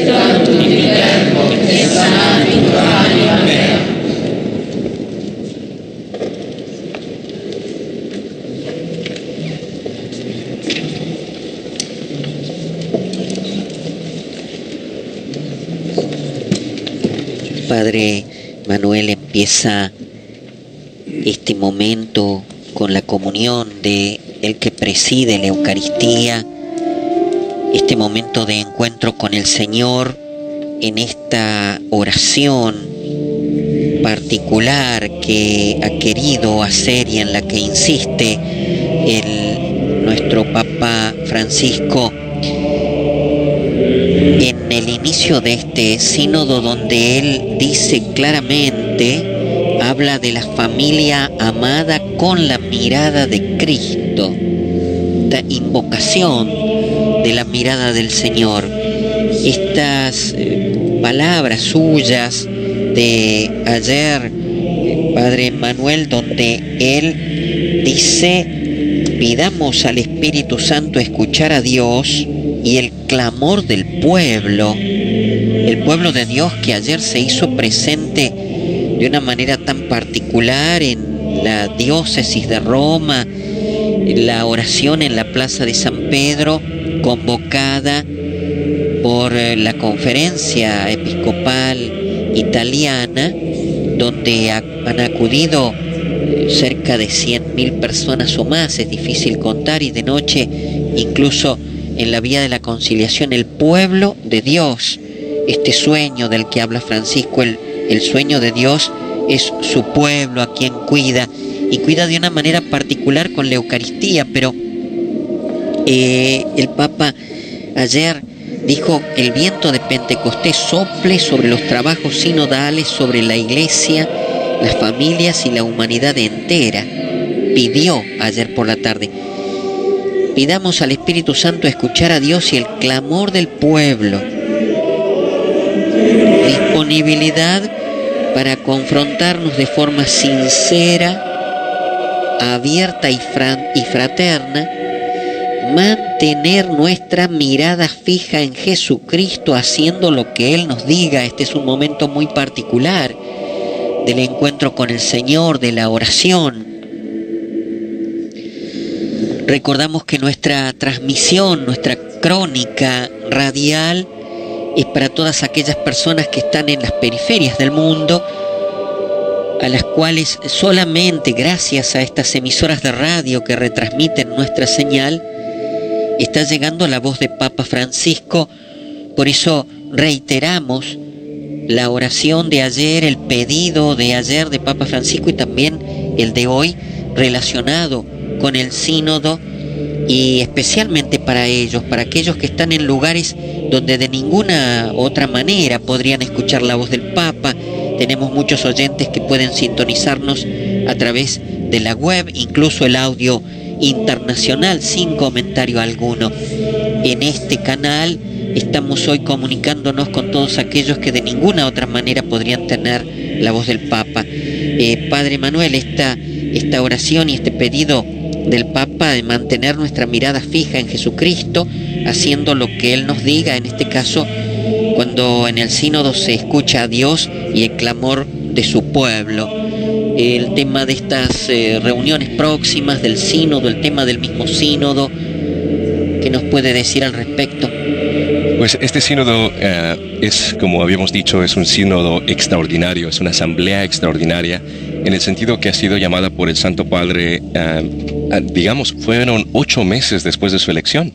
Padre Manuel empieza este momento con la comunión de el que preside la Eucaristía, este momento de encuentro con el Señor en esta oración particular que ha querido hacer y en la que insiste nuestro Papa Francisco en el inicio de este sínodo, donde él dice claramente, habla de la familia amada con la mirada de Cristo, esta invocación de la mirada del Señor. Estas palabras suyas de ayer, Padre Manuel, donde él dice, pidamos al Espíritu Santo escuchar a Dios y el clamor del pueblo, el pueblo de Dios que ayer se hizo presente de una manera tan particular en la diócesis de Roma, la oración en la plaza de San Pedro, convocada por la conferencia episcopal italiana, donde han acudido cerca de 100.000 personas o más, es difícil contar, y de noche incluso en la vía de la conciliación, el pueblo de Dios, este sueño del que habla Francisco, el sueño de Dios es su pueblo a quien cuida, y cuida de una manera particular con la Eucaristía. Pero el Papa ayer dijo, el viento de Pentecostés sople sobre los trabajos sinodales, sobre la Iglesia, las familias y la humanidad entera pidió ayer por la tarde. Pidamos al Espíritu Santo escuchar a Dios y el clamor del pueblo. Disponibilidad para confrontarnos de forma sincera, abierta y fraterna. Mantener nuestra mirada fija en Jesucristo, haciendo lo que Él nos diga. Este es un momento muy particular del encuentro con el Señor, de la oración. Recordamos que nuestra transmisión, nuestra crónica radial es para todas aquellas personas que están en las periferias del mundo, a las cuales solamente gracias a estas emisoras de radio que retransmiten nuestra señal está llegando la voz de Papa Francisco. Por eso reiteramos la oración de ayer, el pedido de ayer de Papa Francisco y también el de hoy relacionado con el sínodo, y especialmente para ellos, para aquellos que están en lugares donde de ninguna otra manera podrían escuchar la voz del Papa. Tenemos muchos oyentes que pueden sintonizarnos a través de la web, incluso el audio internacional sin comentario alguno. En este canal estamos hoy comunicándonos con todos aquellos que de ninguna otra manera podrían tener la voz del Papa. Padre Manuel, esta oración y este pedido del Papa de mantener nuestra mirada fija en Jesucristo, haciendo lo que Él nos diga, en este caso cuando en el sínodo se escucha a Dios y el clamor de su pueblo. El tema de estas reuniones próximas del sínodo, el tema del mismo sínodo, ¿qué nos puede decir al respecto? Pues este sínodo es, como habíamos dicho, es un sínodo extraordinario, es una asamblea extraordinaria, en el sentido que ha sido llamada por el Santo Padre, digamos, fueron 8 meses después de su elección.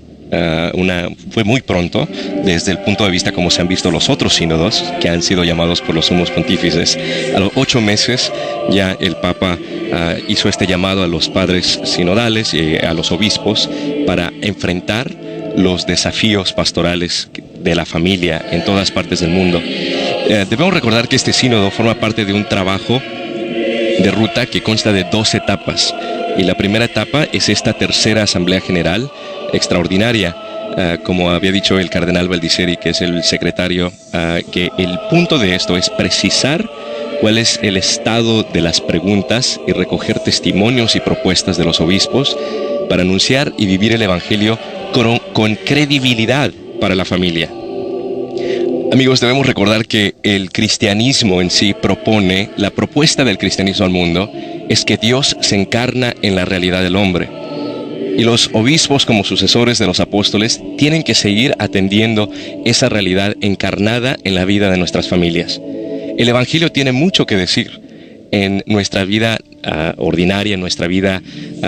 Fue muy pronto desde el punto de vista como se han visto los otros sínodos que han sido llamados por los sumos pontífices. A los 8 meses ya el Papa hizo este llamado a los padres sinodales y a los obispos para enfrentar los desafíos pastorales de la familia en todas partes del mundo. Debemos recordar que este sínodo forma parte de un trabajo de ruta que consta de 2 etapas, y la primera etapa es esta tercera asamblea general extraordinaria, como había dicho el cardenal Baldisseri, que es el secretario, que el punto de esto es precisar cuál es el estado de las preguntas y recoger testimonios y propuestas de los obispos para anunciar y vivir el Evangelio con credibilidad para la familia. Amigos, debemos recordar que el cristianismo en sí propone, la propuesta del cristianismo al mundo es que Dios se encarna en la realidad del hombre. Y los obispos, como sucesores de los apóstoles, tienen que seguir atendiendo esa realidad encarnada en la vida de nuestras familias. El Evangelio tiene mucho que decir en nuestra vida ordinaria, en nuestra vida,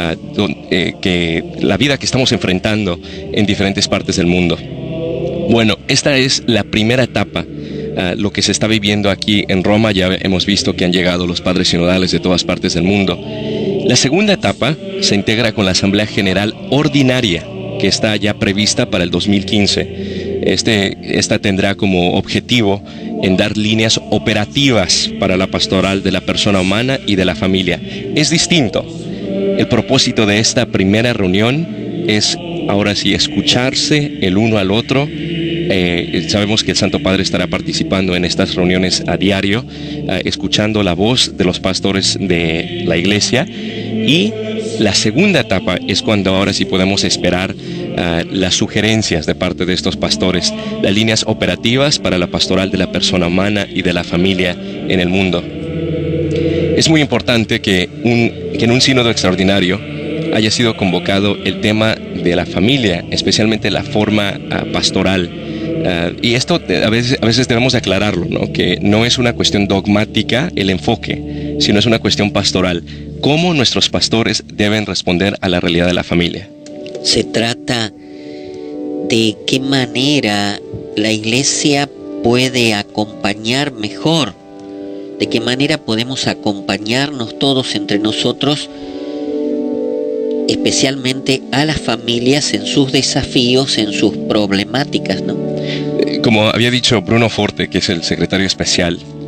la vida que estamos enfrentando en diferentes partes del mundo. Bueno, esta es la primera etapa, lo que se está viviendo aquí en Roma. Ya hemos visto que han llegado los padres sinodales de todas partes del mundo. La segunda etapa se integra con la Asamblea General Ordinaria, que está ya prevista para el 2015. Esta tendrá como objetivo en dar líneas operativas para la pastoral de la persona humana y de la familia. Es distinto. El propósito de esta primera reunión es, ahora sí, escucharse el uno al otro. Sabemos que el Santo Padre estará participando en estas reuniones a diario, escuchando la voz de los pastores de la Iglesia. Y la segunda etapa es cuando ahora sí podemos esperar las sugerencias de parte de estos pastores, las líneas operativas para la pastoral de la persona humana y de la familia en el mundo. Es muy importante que en un sínodo extraordinario haya sido convocado el tema de la familia, especialmente la forma pastoral. Y esto a veces debemos aclararlo, ¿no? Que no es una cuestión dogmática el enfoque, sino es una cuestión pastoral. ¿Cómo nuestros pastores deben responder a la realidad de la familia? Se trata de qué manera la Iglesia puede acompañar mejor, de qué manera podemos acompañarnos todos entre nosotros, especialmente a las familias en sus desafíos, en sus problemáticas, ¿no? Como había dicho Bruno Forte, que es el secretario especial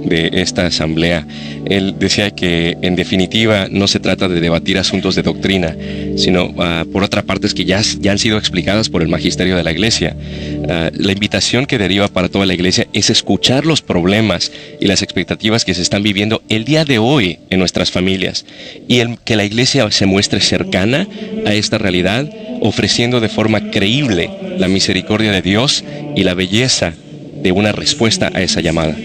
de esta asamblea. Él decía que en definitiva no se trata de debatir asuntos de doctrina, sino por otra parte es que ya han sido explicadas por el magisterio de la Iglesia. La invitación que deriva para toda la Iglesia es escuchar los problemas y las expectativas que se están viviendo el día de hoy en nuestras familias, y que la Iglesia se muestre cercana a esta realidad, ofreciendo de forma creíble la misericordia de Dios y la belleza de una respuesta a esa llamada.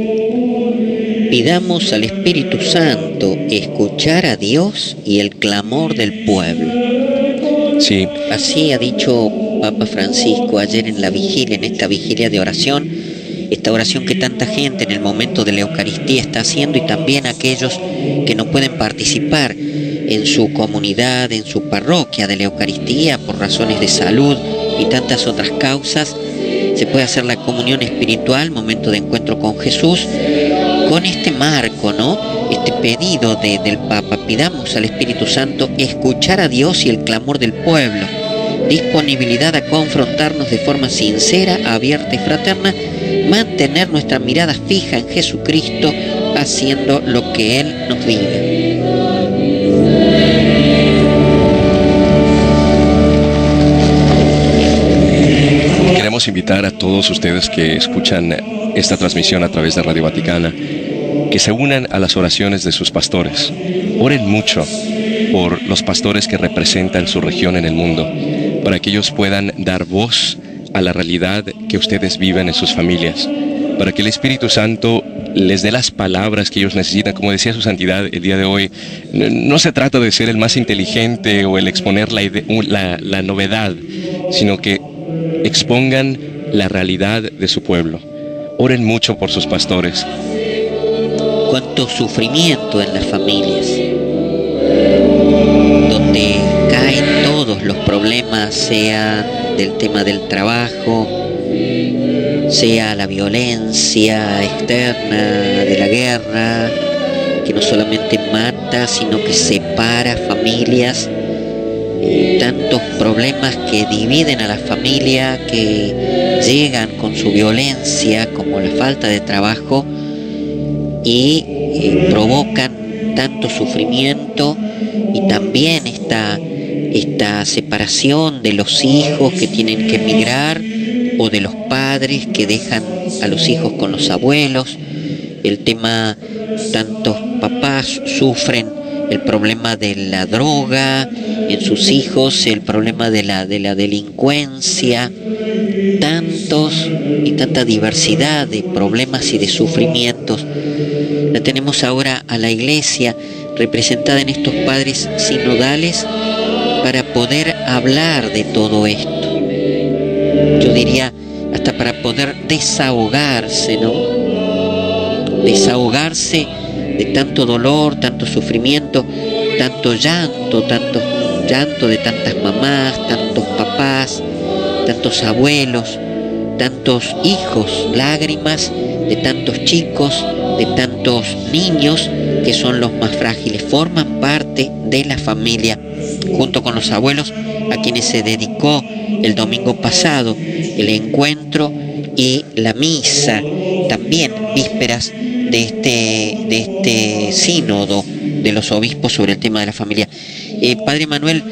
Pidamos al Espíritu Santo escuchar a Dios y el clamor del pueblo. Sí. Así ha dicho Papa Francisco ayer en la vigilia, en esta vigilia de oración, esta oración que tanta gente en el momento de la Eucaristía está haciendo, y también aquellos que no pueden participar en su comunidad, en su parroquia de la Eucaristía por razones de salud y tantas otras causas. Se puede hacer la comunión espiritual, momento de encuentro con Jesús, con este marco, ¿no? Este pedido del Papa. Pidamos al Espíritu Santo escuchar a Dios y el clamor del pueblo, disponibilidad a confrontarnos de forma sincera, abierta y fraterna, mantener nuestra mirada fija en Jesucristo, haciendo lo que Él nos diga. Queremos invitar a todos ustedes que escuchan esta transmisión a través de Radio Vaticana que se unan a las oraciones de sus pastores. Oren mucho por los pastores que representan su región en el mundo, para que ellos puedan dar voz a la realidad que ustedes viven en sus familias, para que el Espíritu Santo les dé las palabras que ellos necesitan. Como decía su santidad el día de hoy, no se trata de ser el más inteligente o el exponer la novedad, sino que expongan la realidad de su pueblo. Oren mucho por sus pastores. Cuánto sufrimiento en las familias, donde caen todos los problemas, sea del tema del trabajo, sea la violencia externa de la guerra, que no solamente mata, sino que separa familias, tantos problemas que dividen a la familia, que llegan con su violencia, como la falta de trabajo, y provocan tanto sufrimiento, y también esta separación de los hijos que tienen que emigrar, o de los padres que dejan a los hijos con los abuelos. El tema, tantos papás sufren el problema de la droga en sus hijos, el problema de la delincuencia, tanta diversidad de problemas y de sufrimientos. La tenemos ahora a la Iglesia representada en estos padres sinodales para poder hablar de todo esto. Yo diría hasta para poder desahogarse, ¿no? Desahogarse de tanto dolor, tanto sufrimiento, tanto llanto de tantas mamás, tantos papás, tantos abuelos, tantos hijos, lágrimas de tantos chicos, de tantos niños que son los más frágiles. Forman parte de la familia, junto con los abuelos, a quienes se dedicó el domingo pasado el encuentro y la misa, también vísperas de este sínodo de los obispos sobre el tema de la familia. Padre Manuel,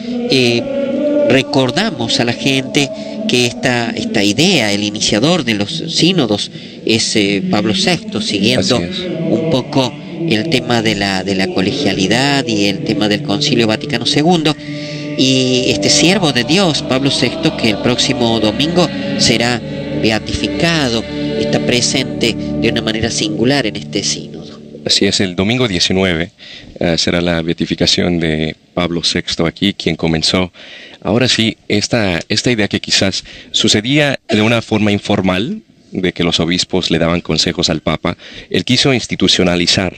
recordamos a la gente que esta idea, el iniciador de los sínodos, es Pablo VI, siguiendo un poco el tema de la colegialidad y el tema del Concilio Vaticano II. Y este siervo de Dios, Pablo VI, que el próximo domingo será beatificado, está presente de una manera singular en este sínodo. Así es, el domingo 19 será la beatificación de Pablo VI aquí, quien comenzó, ahora sí, esta idea que quizás sucedía de una forma informal, de que los obispos le daban consejos al Papa. Él quiso institucionalizar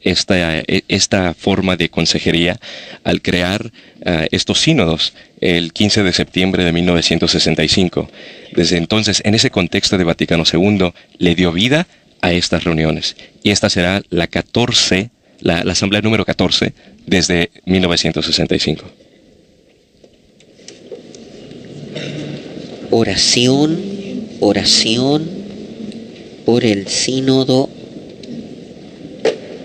esta forma de consejería al crear estos sínodos el 15 de septiembre de 1965. Desde entonces, en ese contexto de Vaticano II, le dio vida a estas reuniones. Y esta será la asamblea número 14 desde 1965. Oración por el sínodo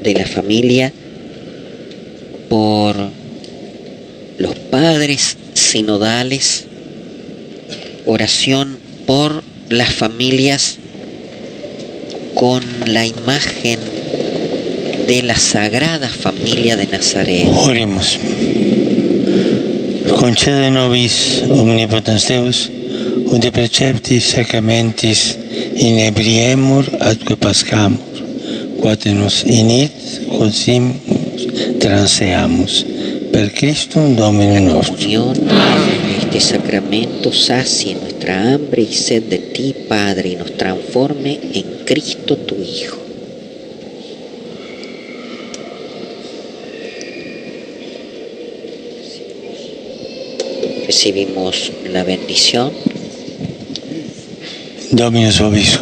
de la familia, por los padres sinodales, oración por las familias con la imagen de la Sagrada Familia de Nazaret. Oremos. Concede nobis, omnipotens Deus, ut de preceptis sacramentis inebriemur atque pascamur, quate nos init quodsimus transeamus. Per Christum Dominum nostrum. Este sacramento sacie nuestra hambre y sed de ti, Padre, y nos transforme en Cristo tu Hijo. Recibimos la bendición. Dominus vobiscum.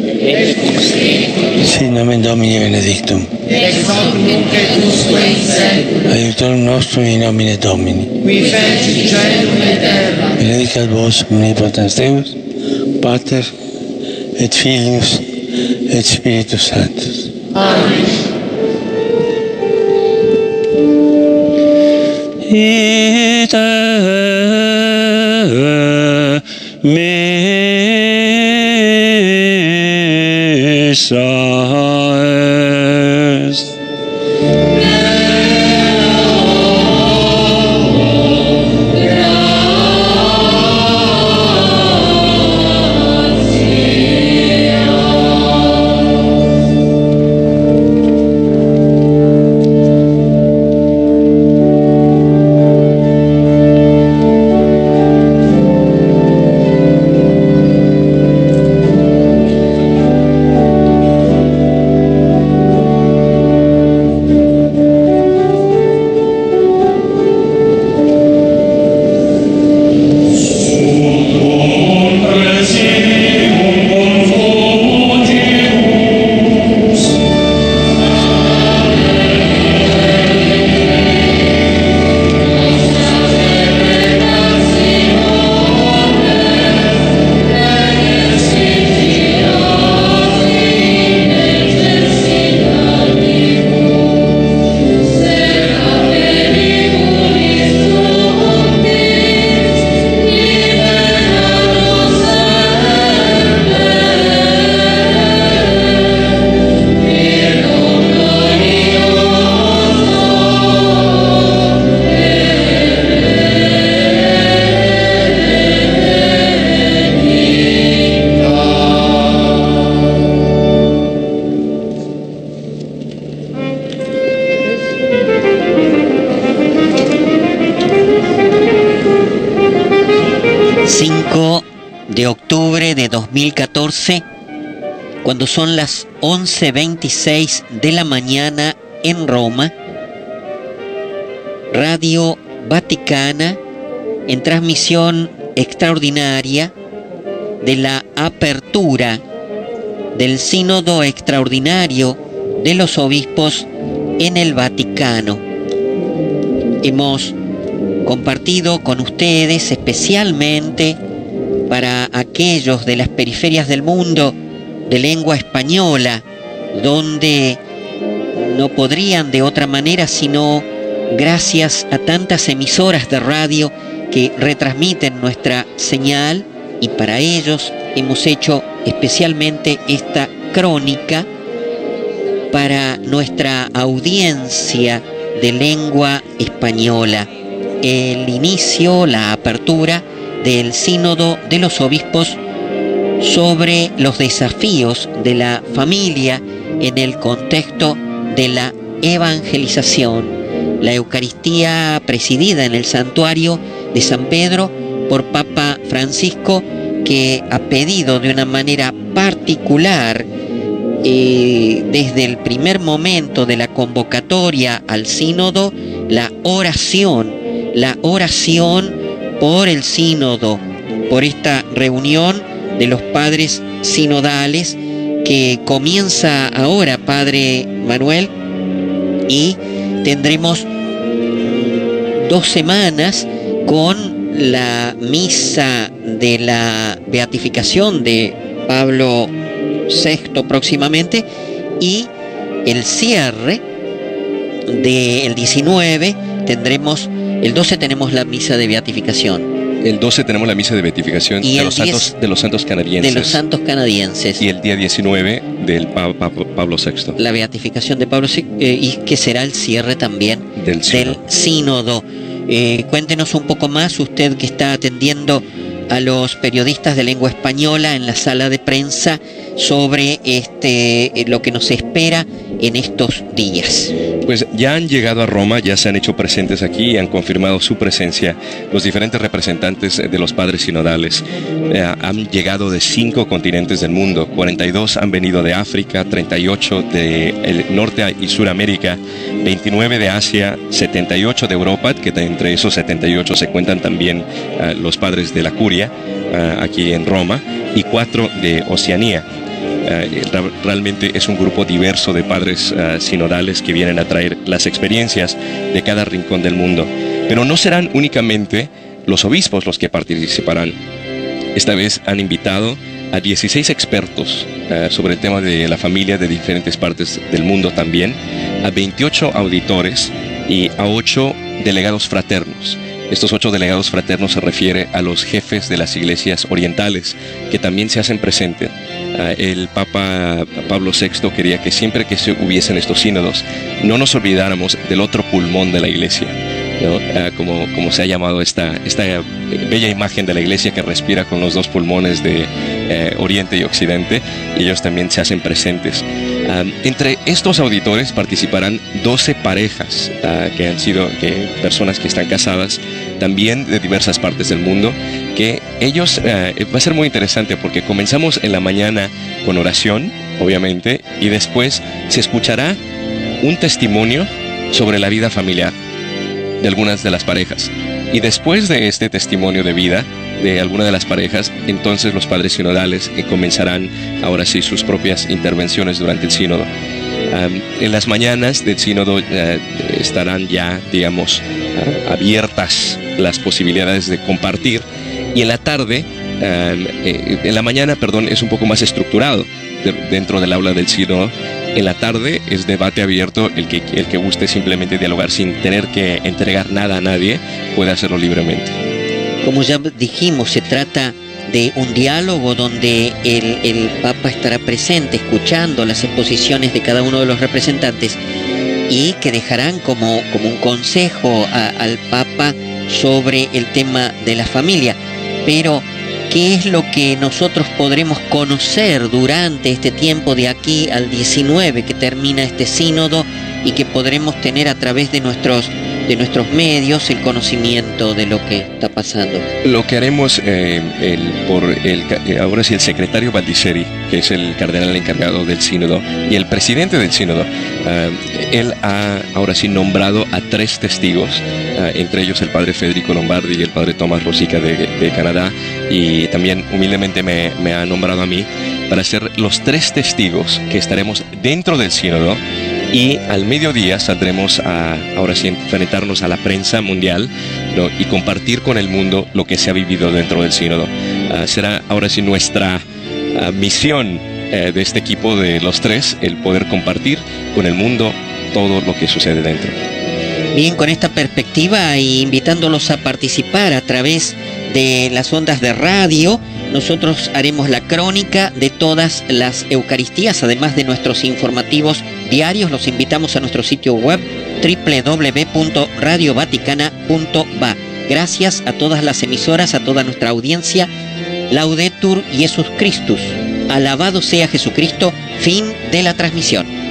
Sit nomen Domini benedictum. Ex hoc nunc et usque in seculum. Aiutorium nostrum in nomine Domini. Qui feci caelum et terra. Benedicat vos omnipotens Deus, Pater et Filius et Spiritus Sanctus. Amen. Ite missa est. De octubre de 2014, cuando son las 11:26 de la mañana en Roma, Radio Vaticana, en transmisión extraordinaria de la apertura del Sínodo Extraordinario de los Obispos en el Vaticano. Hemos compartido con ustedes, especialmente para aquellos de las periferias del mundo de lengua española, donde no podrían de otra manera sino gracias a tantas emisoras de radio que retransmiten nuestra señal, y para ellos hemos hecho especialmente esta crónica para nuestra audiencia de lengua española. El inicio, la apertura del Sínodo de los Obispos sobre los desafíos de la familia en el contexto de la evangelización. La Eucaristía presidida en el santuario de San Pedro por Papa Francisco, que ha pedido de una manera particular desde el primer momento de la convocatoria al sínodo la oración por el sínodo, por esta reunión de los padres sinodales que comienza ahora, Padre Manuel, y tendremos 2 semanas con la misa de la beatificación de Pablo VI próximamente, y el cierre del 19 tendremos, el 12 tenemos la misa de beatificación. El 12 tenemos la misa de beatificación de los santos canadienses. De los santos canadienses. Y el día 19 del Pablo VI. La beatificación de Pablo VI, y que será el cierre también del sínodo. Cuéntenos un poco más, usted que está atendiendo a los periodistas de lengua española en la sala de prensa, sobre lo que nos espera en estos días. Pues ya han llegado a Roma, ya se han hecho presentes aquí y han confirmado su presencia los diferentes representantes de los padres sinodales. Han llegado de 5 continentes del mundo, 42 han venido de África, 38 de Norte y Suramérica, 29 de Asia, 78 de Europa, que entre esos 78 se cuentan también los padres de la curia aquí en Roma, y 4 de Oceanía. Realmente es un grupo diverso de padres sinodales que vienen a traer las experiencias de cada rincón del mundo. Pero no serán únicamente los obispos los que participarán. Esta vez han invitado a 16 expertos sobre el tema de la familia de diferentes partes del mundo también, a 28 auditores y a 8 delegados fraternos. Estos 8 delegados fraternos se refiere a los jefes de las iglesias orientales, que también se hacen presentes. El Papa Pablo VI quería que siempre que se hubiesen estos sínodos, no nos olvidáramos del otro pulmón de la iglesia, ¿no? Como se ha llamado esta bella imagen de la iglesia que respira con los 2 pulmones de Oriente y Occidente, y ellos también se hacen presentes. Entre estos auditores participarán 12 parejas que han sido personas que están casadas, también de diversas partes del mundo, que ellos, va a ser muy interesante porque comenzamos en la mañana con oración, obviamente, y después se escuchará un testimonio sobre la vida familiar de algunas de las parejas. Y después de este testimonio de vida de alguna de las parejas, entonces los padres sinodales comenzarán ahora sí sus propias intervenciones durante el sínodo. En las mañanas del sínodo estarán ya, digamos, abiertas las posibilidades de compartir, y en la tarde, en la mañana, perdón, es un poco más estructurado dentro del aula del sínodo. En la tarde es debate abierto, el que guste simplemente dialogar sin tener que entregar nada a nadie, puede hacerlo libremente. Como ya dijimos, se trata de un diálogo donde el Papa estará presente, escuchando las exposiciones de cada uno de los representantes, y que dejarán como un consejo al Papa sobre el tema de la familia. Pero, ¿qué es lo que nosotros podremos conocer durante este tiempo de aquí al 19 que termina este sínodo, y que podremos tener a través de nuestros medios el conocimiento de lo que está pasando? Lo que haremos, ahora sí, el secretario Baldisseri, que es el cardenal encargado del sínodo y el presidente del sínodo, él ha ahora sí nombrado a 3 testigos, entre ellos el padre Federico Lombardi y el padre Tomás Rosica de Canadá, y también humildemente me ha nombrado a mí para ser los 3 testigos que estaremos dentro del sínodo. Y al mediodía saldremos a, ahora sí, enfrentarnos a la prensa mundial, ¿no? Y compartir con el mundo lo que se ha vivido dentro del sínodo. Será ahora sí nuestra misión de este equipo de los 3, el poder compartir con el mundo todo lo que sucede dentro. Bien, con esta perspectiva, e invitándolos a participar a través de las ondas de radio, nosotros haremos la crónica de todas las Eucaristías, además de nuestros informativos diarios. Los invitamos a nuestro sitio web www.radiovaticana.va. Gracias a todas las emisoras, a toda nuestra audiencia. Laudetur Jesus Christus. Alabado sea Jesucristo. Fin de la transmisión.